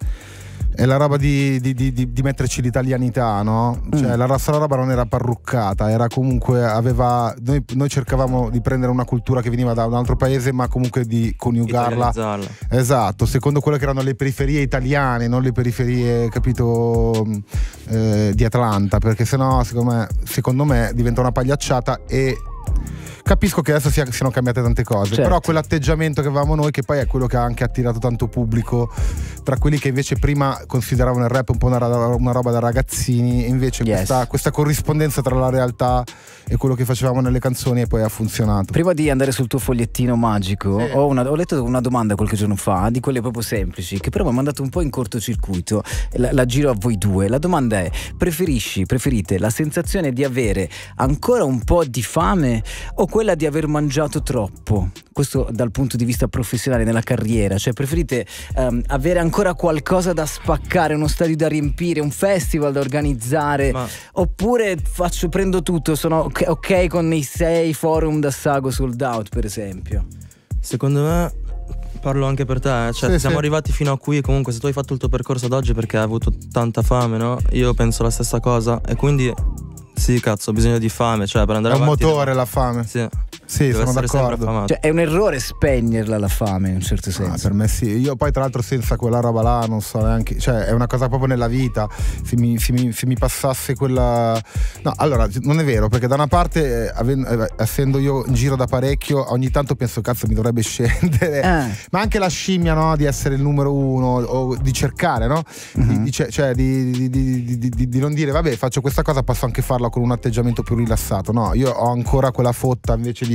è la roba di, di, di, di metterci l'italianità, no? Cioè mm. la nostra roba non era parruccata, era comunque, aveva, noi, noi cercavamo di prendere una cultura che veniva da un altro paese, ma comunque di coniugarla. Esatto, secondo quelle che erano le periferie italiane, non le periferie, capito, eh, di Atlanta, perché sennò secondo me, secondo me diventa una pagliacciata. E capisco che adesso sia, siano cambiate tante cose, certo. però quell'atteggiamento che avevamo noi, che poi è quello che ha anche attirato tanto pubblico tra quelli che invece prima consideravano il rap un po' una, una roba da ragazzini, invece yes. questa, questa corrispondenza tra la realtà e quello che facevamo nelle canzoni, e poi ha funzionato. Prima di andare sul tuo fogliettino magico, eh. ho, una, ho letto una domanda qualche giorno fa, di quelle proprio semplici, che però mi ha mandato un po' in cortocircuito. La, la giro a voi due. La domanda è: preferisci, preferite la sensazione di avere ancora un po' di fame o quella di aver mangiato troppo? Questo dal punto di vista professionale, nella carriera. Cioè preferite um, avere ancora qualcosa da spaccare, uno stadio da riempire, un festival da organizzare, ma... oppure faccio, prendo tutto, sono ok, ok con i sei forum da Sago sold out, per esempio? Secondo me, parlo anche per te, cioè sì, siamo sì. arrivati fino a qui. Comunque se tu hai fatto il tuo percorso ad oggi perché hai avuto tanta fame, no? Io penso la stessa cosa, e quindi sì, cazzo, ho bisogno di fame, cioè per andare è avanti. È un motore la fame. Sì. Sì, sono d'accordo. Cioè è un errore spegnerla la fame, in un certo senso. Ah, per me sì. Io poi tra l'altro senza quella roba là non so neanche, cioè è una cosa proprio nella vita. Se mi, se mi, se mi passasse quella, no, allora non è vero, perché da una parte, avendo, essendo io in giro da parecchio, ogni tanto penso cazzo mi dovrebbe scendere, eh. ma anche la scimmia, no, di essere il numero uno o di cercare, no, uh-huh. di, cioè di, di, di, di, di, di non dire vabbè faccio questa cosa, posso anche farla con un atteggiamento più rilassato. No, io ho ancora quella fotta invece di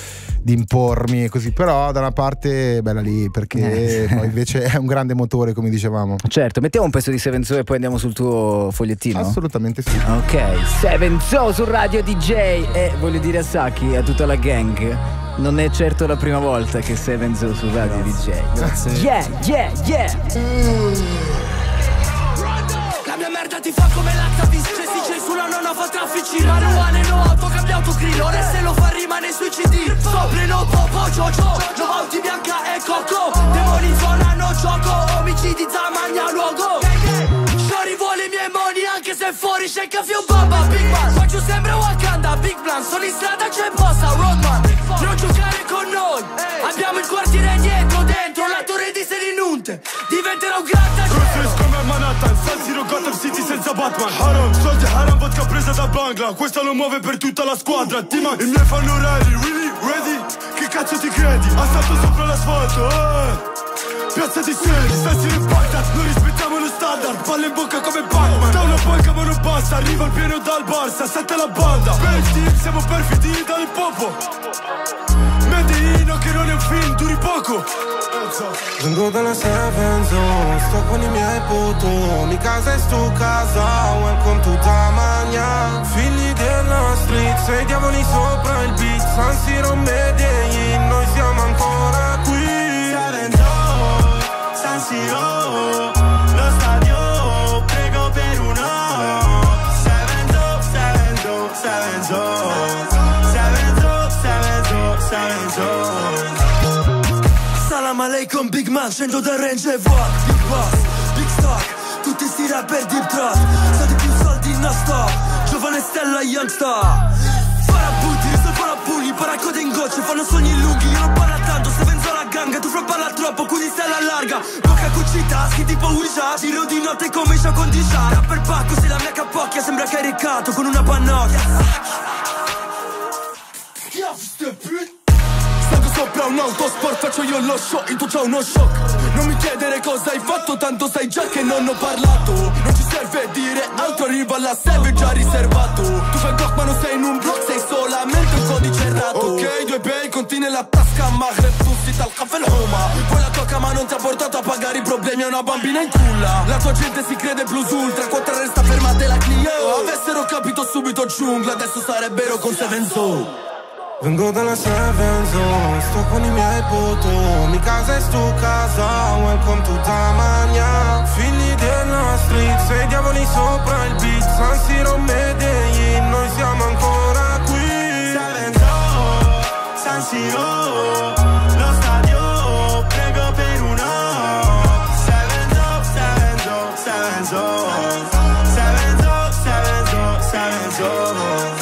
di impormi e così, però da una parte bella lì, perché poi invece è un grande motore, come dicevamo. Certo, mettiamo un pezzo di Seven Zoo e poi andiamo sul tuo fogliettino. Assolutamente sì. Ok, Seven Zoo su Radio D J. E voglio dire a Saki e a tutta la gang, non è certo la prima volta che Seven Zoo su Radio Grazie. D J. Grazie. Yeah, yeah, yeah. Mm. La mia merda ti fa come l'Actavis, c'è C J sulla nonna fa traffici, manuale no auto, cambiato grill, ora se lo fa rimane sui C D, sopra no popo, Jojo, no auti bianca e coco, demoni in zona no gioco, omicidi zamagna luogo, shori vuole i miei moni anche se fuori c'è caffè un bamba, Big Man, faccio sembra Wakanda, Big Plan, sono in strada c'è bossa, Roadman, non giocare con noi, abbiamo il quartiere dietro, dentro, la torre di Selinunte, diventerò un grattacielo. Manhattan, San Siro, Gotham City senza Batman. Haram, soldi haram, vodka presa da Bangla. Questa lo muove per tutta la squadra. T-Man, i miei fanno ready, really, ready? Che cazzo ti credi? Assalto sopra l'asfalto, eh piazza di sedi, San Siro in Baghdad. Non rispettiamo lo standard, palla in bocca come Batman. Da una banca ma non basta, arriva il pieno dal Barça. Sette la banda, per team siamo perfidi dal popo. Medellino che non è un film, duri poco. Vengo dalla Seven Zone, sto con i miei poto. Mi casa è sto casa, welcome to Tamagna. Figli della street, sei diavoli sopra il beat. San Siro, Medellin, noi siamo ancora qui. Seven Zone, San Siro, lo stadio, prego per uno. Seven Zone, Seven Zone, Seven Zone, Seven Zone, Seven Zone, Seven Zone. Salam aleikum Big Man, scendo dal range e walk. Big boss, big stock, tutti sti rapper deep trap. State più soldi non stop, giovane stella youngstar. Parabutti, sto parapugni, paracode in gocce, fanno sogni lunghi. Io non parlo tanto, se venzo la ganga, tu fra parla troppo, quindi stella larga. Bocca cucita, schi tipo Ouija, giro di notte come Scià con Disha. Rapper pacco, se la mia capocchia sembra caricato con una pannocchia. Salgo sopra un autosport, faccio io lo show, in tu c'è uno shock. Non mi chiedere cosa hai fatto, tanto sai già che non ho parlato. Non ci serve dire altro, arriva alla save già riservato. Tu fai block ma non sei in un block, sei solamente un codice errato. Ok, due bacon, nella tasca, maghreb, tussi tal caffè l'homa. Poi la tocca ma non ti ha portato a pagare i problemi a una bambina in culla. La tua gente si crede plus ultra, quattro resta fermate la Clio. Avessero capito subito giungla, adesso sarebbero con Seven Zone. Vengo dalla Seven Zone, sto con i miei poto. Mi casa è sto casa, welcome to Tamagna. Figli della della street, sei diavoli sopra il beat, San Siro, Medellin, noi siamo ancora qui. Sevenzo, San Siro, lo stadio, prego per una. Sevenzo, Sevenzo, Sevenzo, Sevenzo, Sevenzo, Sevenzo.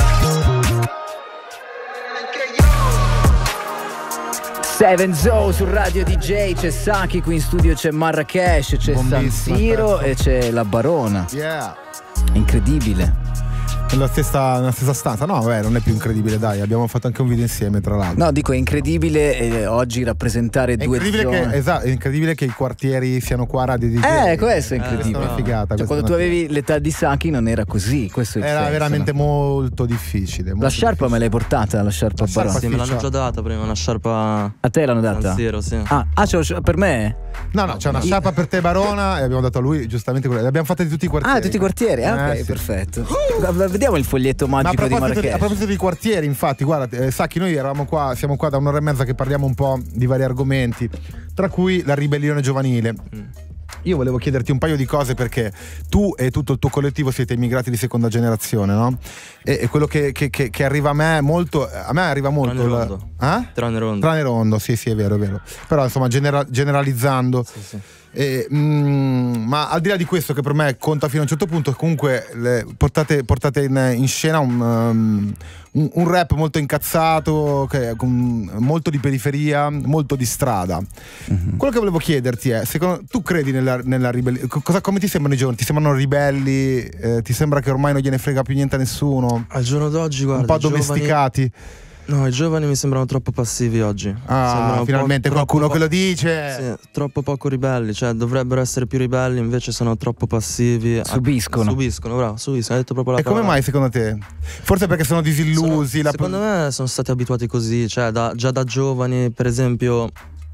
Seven Zoo su Radio D J, c'è Saki, qui in studio c'è Marrakesh, c'è San Siro e c'è la Barona. Yeah. Incredibile. Nella stessa, nella stessa stanza, no, beh, non è più incredibile, dai, abbiamo fatto anche un video insieme, tra l'altro. No, dico, è incredibile eh, oggi rappresentare è due incredibile zone. che, esatto, è incredibile che i quartieri siano qua a Radio D J. Eh, questo è incredibile. Questa è una figata. Cioè, quando tu avevi l'età di Saki non era così, questo è il Era senso, veramente no? molto difficile. Molto La sciarpa difficile. me l'hai portata, la sciarpa La Barona? sciarpa, sì, me l'hanno già data prima, una sciarpa. A te l'hanno data? San Siro, sì. Ah, ah c'è, per me? No, no, c'è una sciarpa per te Barona e abbiamo dato a lui giustamente quella. Le abbiamo fatte di tutti i quartieri. Ah, tutti i quartieri? Ah, ok, Eh, sì. perfetto. Vediamo il foglietto Ma a magico di proposito, di, a Marrakesh. proposito di quartieri, infatti, guarda, eh, Sacchi, noi eravamo qua, siamo qua da un'ora e mezza che parliamo un po' di vari argomenti, tra cui la ribellione giovanile. Mm. Io volevo chiederti un paio di cose perché tu e tutto il tuo collettivo siete immigrati di seconda generazione, no? E, e quello che, che, che, che arriva a me molto, a me arriva molto. Tranne la- Rondo. Eh? Tranne Rondo. Tranne Rondo, sì, sì, è vero, è vero. Però insomma, genera- generalizzando. Sì, sì. E, mm, ma al di là di questo, che per me conta fino a un certo punto, comunque le- portate, portate in, in scena un, um, un, un rap molto incazzato, che, con, molto di periferia, molto di strada. Mm-hmm. Quello che volevo chiederti è: secondo, tu credi nella, nella ribellione? Cosa, come ti sembrano i giovani? Ti sembrano ribelli? Eh, ti sembra che ormai non gliene frega più niente a nessuno? Al giorno d'oggi, guarda, un po' i giovani- domesticati? No, i giovani mi sembrano troppo passivi oggi. Ah, Sembrano finalmente po- qualcuno troppo che po- lo dice. Sì, troppo poco ribelli, cioè dovrebbero essere più ribelli, invece sono troppo passivi. Subiscono. Subiscono, bravo, subiscono, hai detto proprio la E come parola. mai secondo te? Forse perché sono disillusi? Sono- la- secondo me sono stati abituati così, cioè da- già da giovani, per esempio.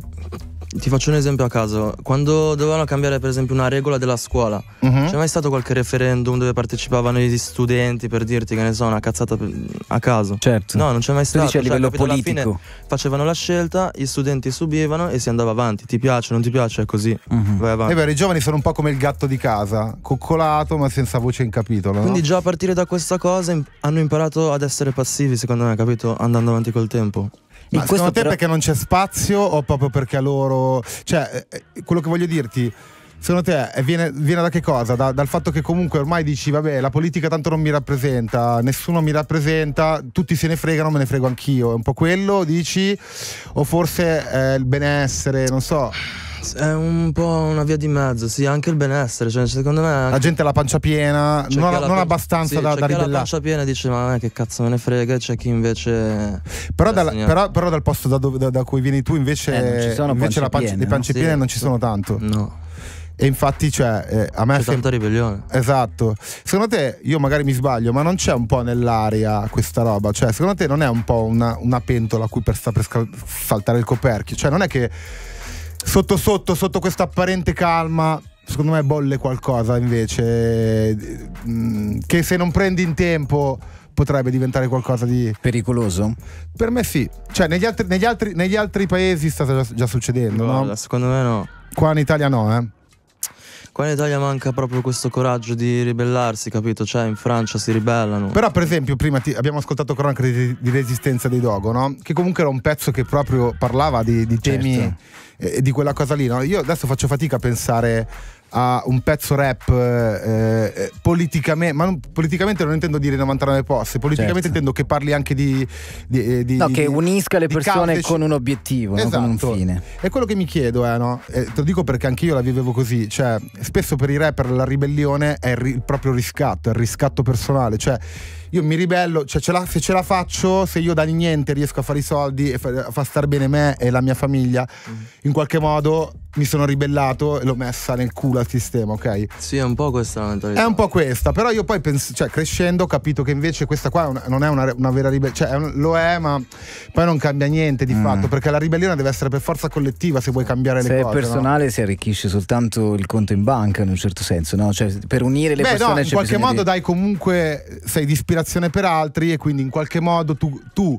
Ti faccio un esempio a caso. Quando dovevano cambiare per esempio una regola della scuola, Mhm. c'è mai stato qualche referendum dove partecipavano gli studenti, per dirti che ne so, una cazzata per- a caso? Certo. No, non c'è mai Tu stato. dici a Cioè, livello capito, alla politico. fine facevano la scelta, gli studenti subivano e si andava avanti. Ti piace, non ti piace, è così. Mhm. Vai avanti. È vero, i giovani sono un po' come il gatto di casa, coccolato ma senza voce in capitolo, no? Quindi già a partire da questa cosa im- hanno imparato ad essere passivi, secondo me, capito? Andando avanti col tempo. Ma In secondo questo te però- perché non c'è spazio o proprio perché a loro... Cioè, eh, eh, quello che voglio dirti, secondo te eh, viene, viene da che cosa? Da- dal fatto che comunque ormai dici, vabbè, la politica tanto non mi rappresenta, nessuno mi rappresenta, tutti se ne fregano, me ne frego anch'io. È un po' quello, dici? O forse è il benessere, non so. È un po' una via di mezzo, sì, anche il benessere, cioè secondo me anche- La gente ha la pancia piena, c'è non, chi ha la non pan- abbastanza sì, da, c'è da chi ha la ribellare. pancia piena e dice ma a me che cazzo me ne frega, e c'è chi invece Però, Adesso dal, niente. però, però dal posto da, dove- da- da cui vieni tu invece, Eh, non ci sono invece la pance pancia, piene, le pance no? piene Sì, non ci sono tanto. no, E infatti, cioè, eh, a me c'è sem- tanta ribellione. Esatto. Secondo te, io magari mi sbaglio, ma non c'è un po' nell'aria questa roba? Cioè, secondo te non è un po' una, una pentola a cui per, sta per scal- saltare il coperchio? Cioè, non è che sotto sotto, sotto questa apparente calma, secondo me bolle qualcosa invece, mm, che se non prendi in tempo potrebbe diventare qualcosa di... Pericoloso? Per me sì. Cioè, negli altri, negli altri, negli altri paesi sta già, già succedendo, Guarda, no? secondo me no. Qua in Italia no, eh. Qua in Italia manca proprio questo coraggio di ribellarsi, capito? Cioè in Francia si ribellano. Però per esempio prima ti- abbiamo ascoltato Cronaca di, di Resistenza dei Dogo, no? Che comunque era un pezzo che proprio parlava di, di temi, Certo. eh, di quella cosa lì, no? Io adesso faccio fatica a pensare a un pezzo rap eh, eh, politicamente, ma non, politicamente non intendo dire novantanove posti, politicamente Certo. intendo che parli anche di, di, eh, di No, di- che unisca le di persone cause- con un obiettivo, no? Con un Esatto. fine. È quello che mi chiedo, eh, no? Eh, te lo dico perché anche io la vivevo così. Cioè, spesso per i rapper la ribellione è il, ri- il proprio riscatto, è il riscatto personale. Cioè, io mi ribello, cioè ce la- se ce la faccio, se io da niente riesco a fare i soldi e fa- a far star bene me e la mia famiglia, Mm. in qualche modo mi sono ribellato e l'ho messa nel culo al sistema, ok? Sì, è un po' questa la mentalità. È un po' questa, però io poi penso, cioè crescendo ho capito che invece questa qua è una- non è una, una vera ribellione, cioè è un- lo è, ma poi non cambia niente di Mm. fatto, perché la ribellione deve essere per forza collettiva se vuoi cambiare Se le è cose. no? personale si arricchisce soltanto il conto in banca in un certo senso, no? Cioè per unire le Beh, persone no, in c'è qualche bisogno modo di... dai comunque sei di ispirazione per altri e quindi in qualche modo tu, tu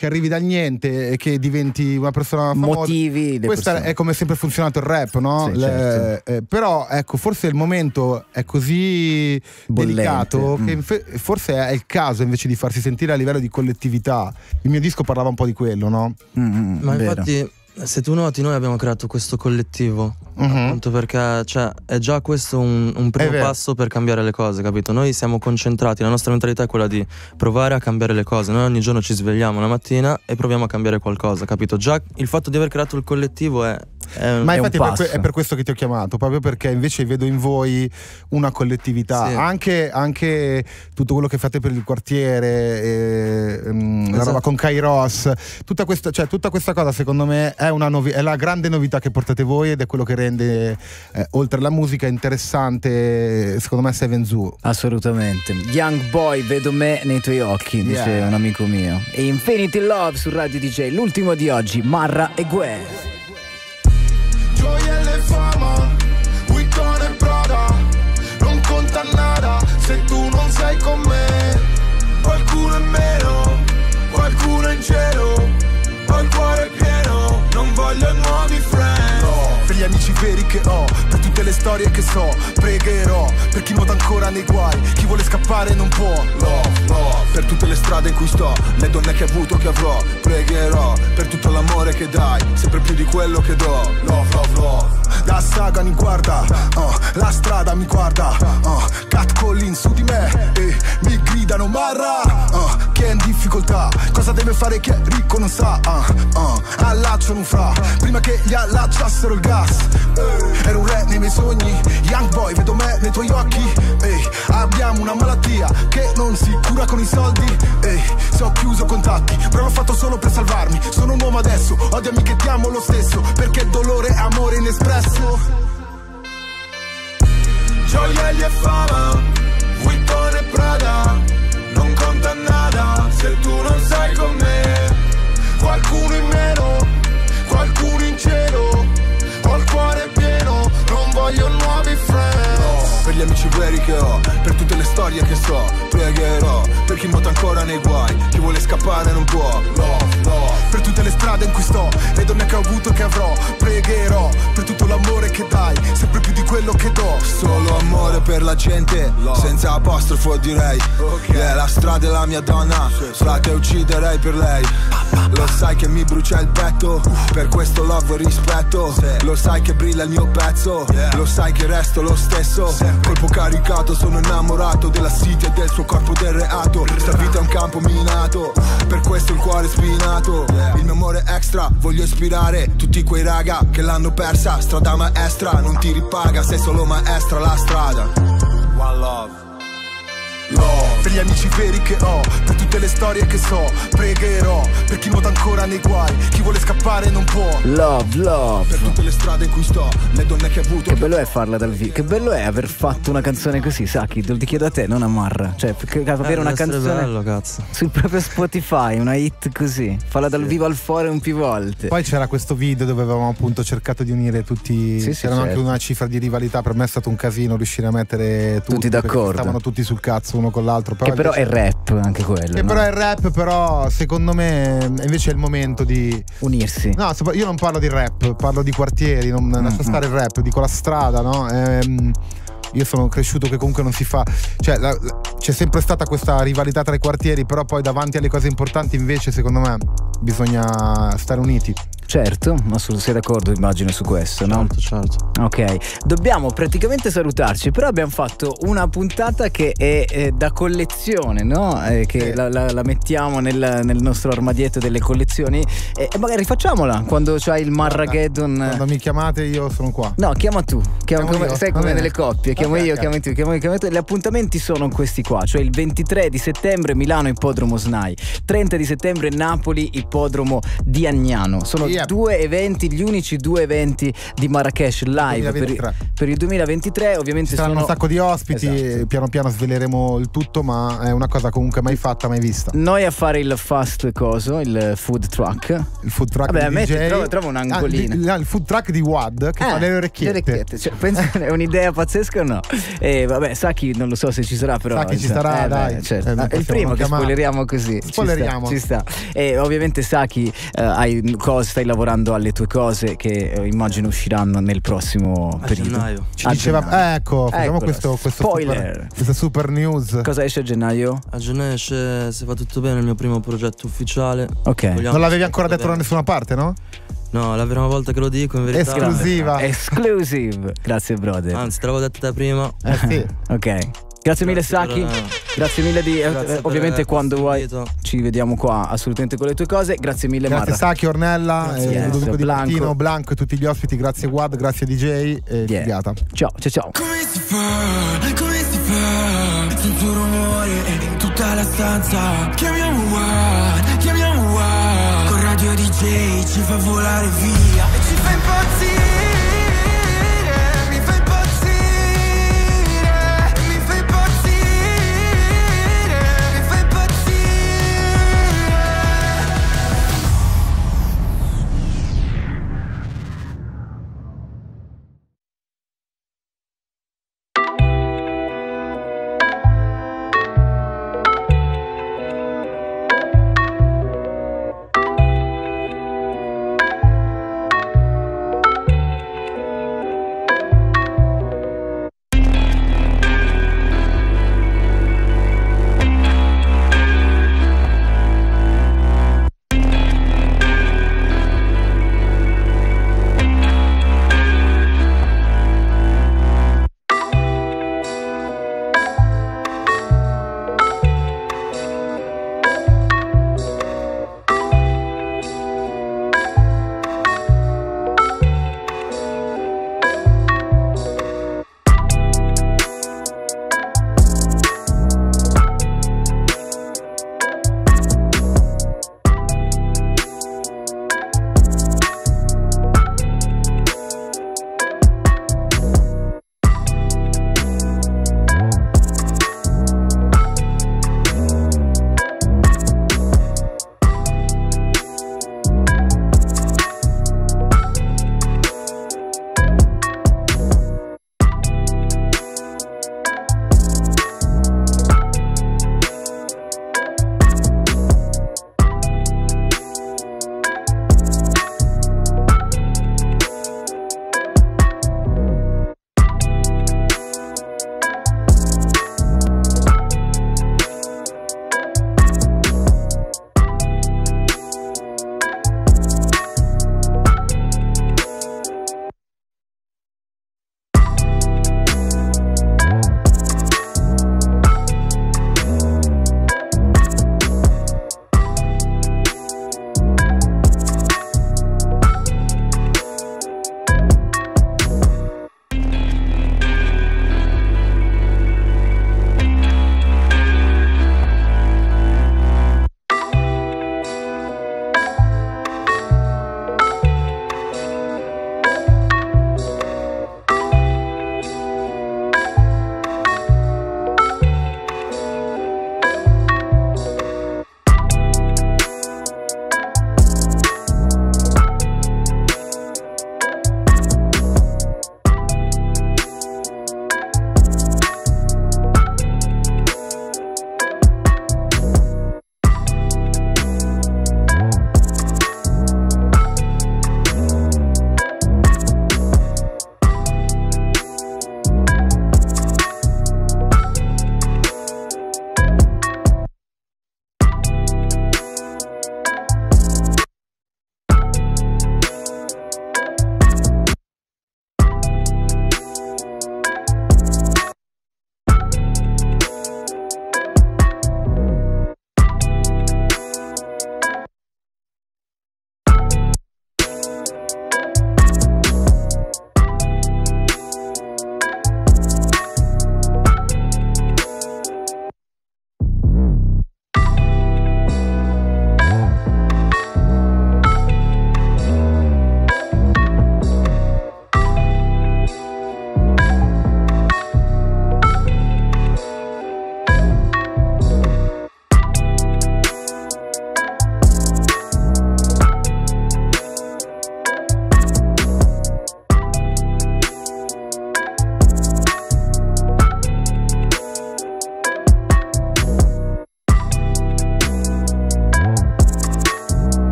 che arrivi dal niente e che diventi una persona famosa. Motivi le Questa persone. è come è sempre funzionato il rap, no? Sì, Le- certo. eh, però ecco, forse il momento è così Bollente. delicato Mm. che infe- forse è il caso invece di farsi sentire a livello di collettività. Il mio disco parlava un po' di quello, no? Mm, Ma vero. infatti, se tu noti, noi abbiamo creato questo collettivo. Mhm. Appunto perché cioè, è già questo un, un primo È vero. passo per cambiare le cose, capito? Noi siamo concentrati, la nostra mentalità è quella di provare a cambiare le cose. Noi ogni giorno ci svegliamo la mattina e proviamo a cambiare qualcosa, capito? Già il fatto di aver creato il collettivo è, è, Ma è infatti un è per, que- passo. è per questo che ti ho chiamato, proprio perché invece vedo in voi una collettività. Sì. Anche, anche tutto quello che fate per il quartiere, e, ehm, la Esatto. roba con Kairos, tutta questa, cioè, tutta questa cosa secondo me è, una novi- è la grande novità che portate voi ed è quello che rende, eh, oltre alla musica, interessante secondo me Seven Zoo. Assolutamente. Young Boy, vedo me nei tuoi occhi, dice Yeah. un amico mio. E Infinity Love su Radio D J, l'ultimo di oggi, Marra e Gue. Gioielli e fama, Vuitton e Prada, non conta nada se tu non sei con me. Qualcuno in meno, qualcuno in cielo, ho il cuore pieno, non voglio nuovi friends. No, per gli amici veri che ho, per tutte le storie che so, pregherò, per chi nuota ancora nei guai, chi vuole scappare non può. Love, love, per tutte le strade in cui sto, le donne che ho avuto che avrò, pregherò, per tutto l'amore che dai, sempre più di quello che do. Love, love, love. La saga mi guarda, uh, la strada mi guarda, uh, catcalling su di me e mi gridano Marra, uh, che è in difficoltà, cosa deve fare chi è ricco non sa, uh, uh, allacciano un fra, prima che gli allacciassero il gas, uh, ero un re nei miei sogni, young boy vedo me nei tuoi occhi, ehi, abbiamo una malattia che non si cura con i soldi, ehi, se ho chiuso contatti, però l'ho fatto solo per salvarmi, sono un uomo adesso, odiami che ti amo lo stesso, perché dolore è amore inespresso. Gioielli e fama, Vuitton e Prada, non conta nada se tu non sei con me. Qualcuno in meno, qualcuno in cielo, ho il cuore pieno, non voglio nuovi friends. No, per gli amici veri che ho, per tutte le storie che so, pregherò, per chi nuota ancora nei guai, chi vuole scappare non può. Love, love, per tutte le strade in cui sto, le donne che ho avuto e che avrò, pregherò, per tutto l'amore che dai, sempre più di quello che do. Solo amore per la gente, senza apostrofo direi, yeah, la strada è la mia donna, frate ucciderei per lei. Lo sai che mi brucia il petto, per questo love e rispetto, lo sai che brilla il mio pezzo, lo sai che resto lo stesso, colpo caricato, sono innamorato della city e del suo corpo del reato, sta vita è un campo minato, per questo il cuore spinato, il mio amore extra, voglio ispirare tutti quei raga che l'hanno persa, strada maestra, non ti ripaga, sei solo maestra la strada. One love. Love, per gli amici veri che ho, per tutte le storie che so, pregherò, per chi nuota ancora nei guai, chi vuole scappare non può. Love, love. Per tutte le strade in cui sto, le donne che ho avuto. Che bello è farla dal vivo. Che bello è aver fatto una canzone così, Saki. Te lo chiedo a te, non a Marra. Cioè, perché avere Eh, una deve essere canzone bello, cazzo. sul proprio Spotify, una hit così. Farla dal vivo al forum più volte. Poi c'era questo video dove avevamo appunto cercato di unire tutti, Sì, sì, c'erano certo. anche una cifra di rivalità, per me è stato un casino riuscire a mettere tutti, Tutti perché d'accordo. stavano tutti sul cazzo uno con l'altro. Che però è invece- rap anche quello. Che no? però è rap, però secondo me invece è il momento di unirsi. No, sopra- io non parlo di rap, parlo di quartieri, non lascio Mm-hmm. stare il rap, dico la strada, no? Ehm, io sono cresciuto che comunque non si fa, cioè la- la- c'è sempre stata questa rivalità tra i quartieri, però poi davanti alle cose importanti invece secondo me bisogna stare uniti. Certo, ma su- sei d'accordo immagino su questo, no? Certo, certo. Ok, dobbiamo praticamente salutarci, però abbiamo fatto una puntata che è eh, da collezione, no? Eh, che la, la- la mettiamo nel, nel nostro armadietto delle collezioni e, e magari rifacciamola quando c'hai il Marrageddon. Quando mi chiamate io sono qua. No, chiama tu, chiama, Chiamo come, io? sai Va come bene. nelle coppie, chiamo Ok, io, ok. chiamo tu, chiamo io, chiamo tu. Gli appuntamenti sono questi qua, cioè il ventitré di settembre Milano Ippodromo S N A I, trenta di settembre Napoli Ippodromo di Agnano. Sono Yeah. Yep. Due eventi, gli unici due eventi di Marrakesh live per, il- per il duemilaventitré. Ovviamente Ci saranno sono un sacco di ospiti, Esatto. piano piano sveleremo il tutto, ma è una cosa comunque mai fatta, mai vista. Noi a fare il fast coso, il food truck. Il food truck Vabbè, di metti, D J. trova, trova un'angolina. Ah, il, il food truck di Wad che Eh, fa le orecchiette. le orecchiette. Cioè, penso che è un'idea pazzesca o no? E vabbè, Saki non lo so se ci sarà, però Saki ci cioè, sarà, eh, dai. beh, certo. Eh, non Ah, è il possiamo primo che chiamare. spoileriamo così. Spoileriamo. Ci sta, ci sta. E ovviamente Saki, eh, hai cose, stai lavorando alle tue cose che eh, immagino usciranno nel prossimo A periodo. gennaio. Ci A diceva, gennaio. ecco, facciamo Eccolo. questo, questo Spoiler. super, questa super news. Cosa esce a gennaio? A gennaio esce, se va tutto bene, il mio primo progetto ufficiale. Ok. Vogliamo- Non l'avevi ancora detto da nessuna parte, no? No, la prima volta che lo dico, in verità. Esclusiva. Exclusive. Grazie, brother. Anzi, te l'avevo detto te prima. Eh sì. Ok. Grazie mille Grazie Saki, per- grazie mille di eh, Grazie per ovviamente quando questo vuoi invito. ci vediamo qua assolutamente con le tue cose. Grazie mille Grazie Marra. Saki, Ornella, Grazie, eh, yes. Ludovico Di Blanco. Martino, Blanco e tutti gli ospiti, grazie Wad, grazie D J e Yeah. figata. Ciao, ciao ciao. Come si fa, come si fa, senza rumore in tutta la stanza. Chiamiamo Wad, chiamiamo Wad, con Radio D J ci fa volare via e ci fa impazzire.